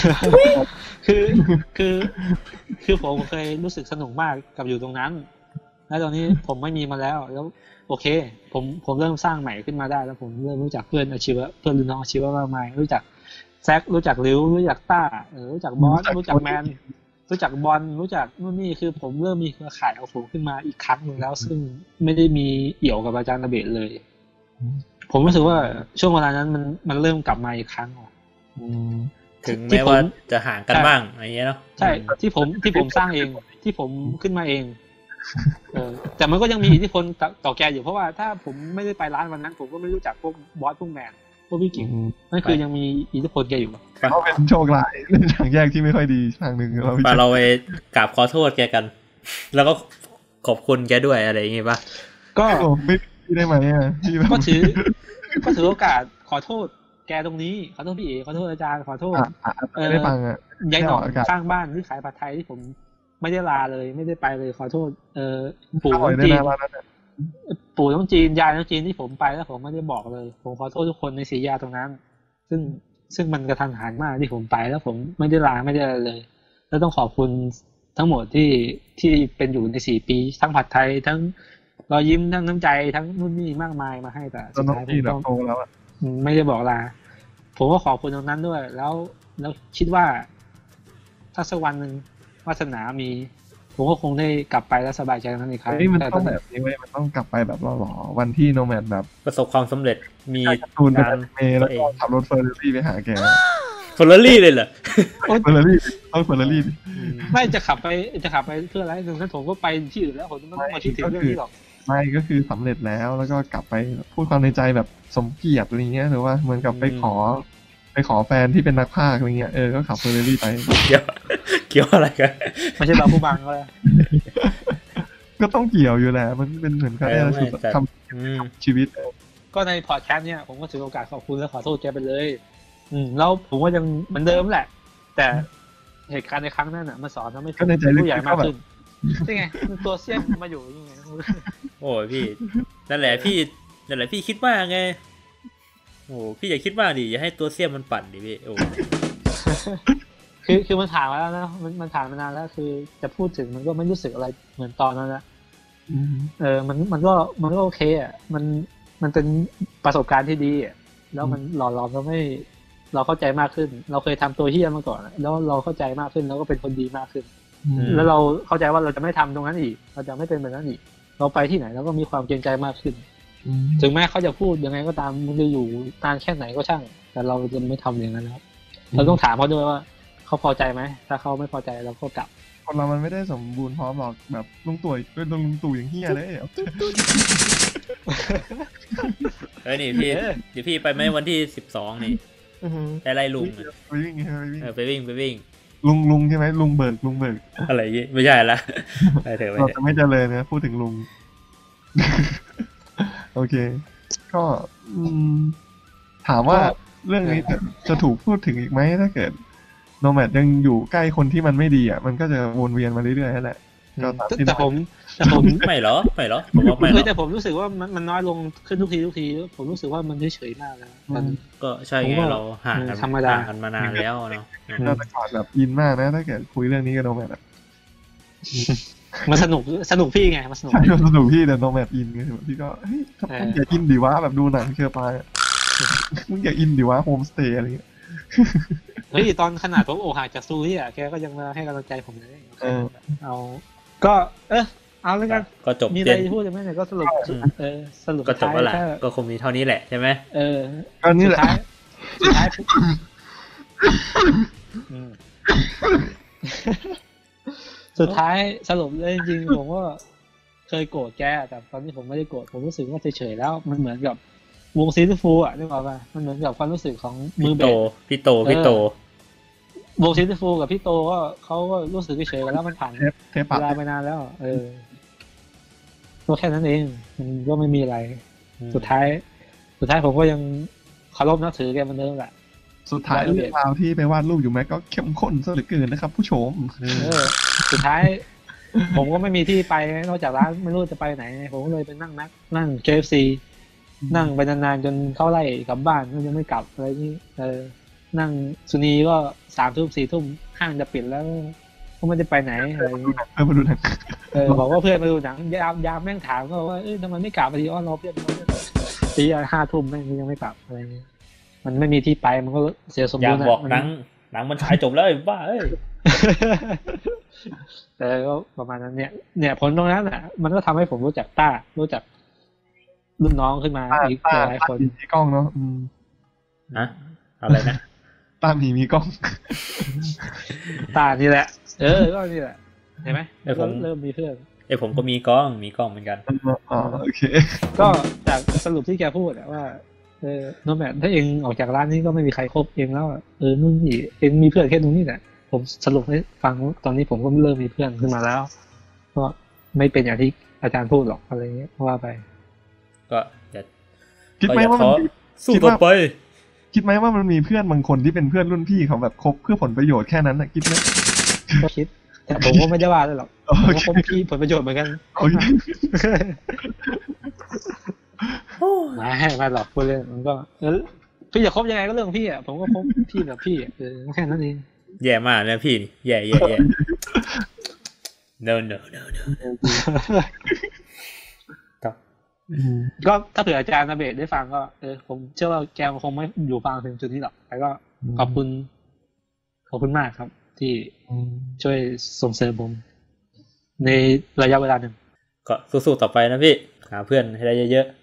คือผมเคยรู้สึกสนุกมากกับอยู่ตรงนั้นแล้วตอนนี้ผมไม่มีมาแล้วโอเคผมเริ่มสร้างใหม่ขึ้นมาได้แล้วผมเริ่มรู้จักเพื่อนอาชีวะเพื่อนรุ่นน้องอาชีวะมากมายรู้จักแซครู้จักริ้วรู้จักต้ารู้จักบอสรู้จักแมนรู้จักบอลรู้จักนู่นนี่คือผมเริ่มมีเครือข่ายของผมขึ้นมาอีกครั้งนึงแล้วซึ่งไม่ได้มีเอี่ยวกับอาจารย์อาเบะเลยผมรู้สึกว่าช่วงเวลานั้นมันเริ่มกลับมาอีกครั้งถึงแม้ว่าจะห่างกันบ้างอะไรเงี้ยเนาะใช่ที่ผมสร้างเองที่ผมขึ้นมาเองแต่มันก็ยังมีอิทธิพลต่อแกอยู่เพราะว่าถ้าผมไม่ได้ไปร้านวันนั้นผมก็ไม่รู้จักพวกบอสพวกแมนพวกพี่กิ่งนั่นคือยังมีอิทธิพลแกอยู่เขาเป็นโชคร้ายเรื่องทางแยกที่ไม่ค่อยดีทางหนึ่งเราไปกราบขอโทษแกกันแล้วก็ขอบคุณแกด้วยอะไรอย่างงี้ป่ะก็ไม่ได้ไหมก็ถือโอกาสขอโทษแกตรงนี้ขอโทษพี่เอขอโทษอาจารย์ขอโทษได้ฟังยายหน่อยข้างบ้านที่ขายผัดไทยที่ผมไม่ได้ลาเลยไม่ได้ไปเลยขอโทษปู่น้องจีนยายน้องจีนที่ผมไปแล้วผมไม่ได้บอกเลยผมขอโทษทุกคนในสี่แยกตรงนั้นซึ่งมันกระทันหันมากที่ผมไปแล้วผมไม่ได้ลาไม่ได้เลยแล้วต้องขอบคุณทั้งหมดที่เป็นอยู่ใน4 ปีทั้งผัดไทยทั้งรอยยิ้มทั้งน้ำใจทั้งนู่นนี่มากมายมาให้แต่สุดท้ายผมต้องไม่ได้บอกลาผมก็ขอบคุณตรงนั้นด้วยแล้วแล้วคิดว่าถ้าสักวันนึงวาสนามีผมก็คงได้กลับไปแล้วสบายใจนั้นอีกครั้งมันต้องแบบนี้เว้ยมันต้องกลับไปแบบหล่อๆวันที่โนแมดแบบประสบความสำเร็จมีการเมย์แล้วก็ขับรถเฟอร์รารี่ไปหาแกเฟอร์รารี่เลยเหรอเฟอร์รารี่ต้องเฟอร์รารี่ไม่จะขับไปเพื่ออะไรถึงนั้นผมก็ไปที่อื่นแล้วผมไม่ต้องมาคิดถึงเรื่องนี้หรอกไม่ก็คือสำเร็จแล้วก็กลับไปพูดความในใจแบบสมเกียรติอะไรเงี้ยหรือว่าเหมือนกับไปขอแฟนที่เป็นนักพากย์อะไรเงี้ยก็ขับเฟอร์รารี่ไปเกี่ยวอะไรกันไม่ใช่เราผู้บังก็เลยก็ต้องเกี่ยวอยู่แหละมันเป็นเหมือนกันทำชีวิตก็ในพอดแคสต์เนี่ยผมก็ถือโอกาสขอบคุณและขอโทษแกไปเลยแล้วผมก็ยังเหมือนเดิมแหละแต่เหตุการณ์ในครั้งนั้นน่ะมันสอนทำให้ผมเป็นผู้ใหญ่มากขึ้นใช่ไงตัวเสี่ยงมาอยู่ยังไงโอ้ยพี่นั่นแหละพี่คิดมากไงโอ้พี่อย่าคิดมากดิอย่าให้ตัวเสี่ยงมันปั่นดิพี่โอ้คือมันผ่านมาแล้วนะมันผ่านมานานแล้วคือจะพูดถึงมันก็ไม่รู้สึกอะไรเหมือนตอนนั้นละมันก็โอเคอ่ะมันเป็นประสบการณ์ที่ดีอ่ะแล้วมันหล่อหลอมทำให้เราเข้าใจมากขึ้นเราเคยทำตัวเหี้ยมาก่อนแล้วเราเข้าใจมากขึ้นแล้วก็เป็นคนดีมากขึ้นแล้วเราเข้าใจว่าเราจะไม่ทำตรงนั้นอีกเราจะไม่เป็นแบบนั้นอีกเราไปที่ไหนเราก็มีความเกรงใจมากขึ้นถึงแม้เขาจะพูดยังไงก็ตามมันจะอยู่นานแค่ไหนก็ช่างแต่เราจะไม่ทำอย่างนั้นนะครับเราต้องถามเขาด้วยว่าเขาพอใจไหมถ้าเขาไม่พอใจเราก็กลับคนเรามันไม่ได้สมบูรณ์พร้อมหรอกแบบลุงตู่เป็นลุงตู่อย่างเหี้ยเลยนี่พี่เดี๋ยวพี่ไปไหมวันที่12นี่แต่ไรลุงไปวิ่งไปวิ่งลุงใช่ไหมลุงเบิกอะไรอย่างงี้ไม่ใช่ละเราจะไม่เจริญนะพูดถึงลุงโอเคก็ถามว่าเรื่องนี้จะถูกพูดถึงอีกไหมถ้าเกิดโนแมดยังอยู่ใกล้คนที่มันไม่ดีอ่ะมันก็จะวนเวียนมาเรื่อยๆนั่นแหละแต่ผมไม่หรอผมว่าไม่หรอแต่ผมรู้สึกว่ามันน้อยลงขึ้นทุกทีผมรู้สึกว่ามันเฉยๆมากแล้วก็ใช่ไงเราห่างกันมานานแล้วเนาะเราจะกอดแบบอินมากนะถ้าเกิดคุยเรื่องนี้กับโนแมดมันสนุกพี่ไงมันสนุกพี่แต่โนแมดอินไงพี่ก็เฮ้ยมึงอย่าอินดิวะแบบดูหนังเชื่อปลามึงอย่าอินดิวะโฮมสเตย์อะไรเงี้ยเฮ้ยตอนขนาดผมโอหักจากซูที่แกก็ยังมาให้กำลังใจผมเลยเอาก็เอาแล้วกันก็จบมีอะไรพูดจะไม่ไหนก็สรุปก็จบแล้วแหละก็คงมีเท่านี้แหละใช่ไหมก็นี่แหละสุดท้ายสรุปเลยจริงๆผมก็เคยโกรธแกแต่ตอนนี้ผมไม่ได้โกรธผมรู้สึกว่าเฉยๆแล้วมันเหมือนกับวงซีรีส์ฟูอ่ะนึกออกป่ะมันเหมือนกับความรู้สึกของมือเบสพี่โตวงซีรีส์ฟูกับพี่โตก็เขาก็รู้สึกเฉยๆกันแล้วมันผ่านเวลาไปนานแล้วก็แค่นั้นเองมันก็ไม่มีอะไรสุดท้ายผมก็ยังเคารพนับถือแกเหมือนเดิมแหละสุดท้ายเรื่องราวที่ไปวาดรูปอยู่แม็กก็เข้มข้นซะเหลือเกินนะครับผู้ชมสุดท้ายผมก็ไม่มีที่ไปนอกจากร้านไม่รู้จะไปไหนผมก็เลยไปนั่ง KFC นั่งไปนานๆจนเข้าไล่กลับบ้านก็ยังไม่กลับอะไรนี่นั่งสุนีก็3 ทุ่ม 4 ทุ่มห้างจะปิดแล้วก็ไม่ได้ไปไหนอะไรอย่างเงี้ยมาดูหนังบอกว่าเพื่อนมาดูหนังยามแม่งถามก็ว่าทำไมไม่กลับพอดีรอเพื่อนตี5 ทุ่มแม่งยังไม่กลับอะไรเงี้ยมันไม่มีที่ไปมันก็เสียสมดุลอยากบอกหนังมันฉายจบแล้วบ้าแต่ก็ประมาณนั้นเนี่ยผลตรงนั้นแหละมันก็ทำให้ผมรู้จักต้ารู้จักรุ่นน้องขึ้นมาอีกหลายคนมีกล้องเนาะนะอะไรนะต้ามีกล้องต้านี่แหละก็นี่แหละเห็นไหมเริ่มมีเพื่อนผมก็มีกล้องเหมือนกันโอเคก็จากสรุปที่แกพูดว่าโนแมดถ้าเองออกจากร้านนี้ก็ไม่มีใครคบเองแล้วนู่นนี่เองมีเพื่อนแค่ตรงนี้แหละผมสรุปให้ฟังตอนนี้ผมก็เริ่มมีเพื่อนขึ้นมาแล้วก็ไม่เป็นอย่างที่อาจารย์พูดหรอกอะไรเงี้ยว่าไปก็อย่าคิดไหมว่ามันสู้ต่อไปคิดไหมว่ามันมีเพื่อนบางคนที่เป็นเพื่อนรุ่นพี่เขาแบบคบเพื่อผลประโยชน์แค่นั้นน่ะคิดไหมก็คิดแต่ผมก็ไม่ได้ว่าเลยหรอกผมก็คบพี่ผลประโยชน์เหมือนกันไม่หรอกพูดเล่นมันก็พี่จะคบยังไงก็เรื่องพี่อ่ะผมก็คบพี่แบบพี่แค่นั้นเองแย่มากนะพี่แย่no ก็ถ้าเผื่ออาจารย์นาเบศได้ฟังก็ผมเชื่อว่าแกคงไม่อยู่ฟังถึงจุดนี้หรอกแต่ก็ขอบคุณขอบคุณมากครับที่ช่วยส่งเสริมผมในระยะเวลาหนึ่งก็สู้ๆต่อไปนะพี่หาเพื่อนให้ได้เยอะๆ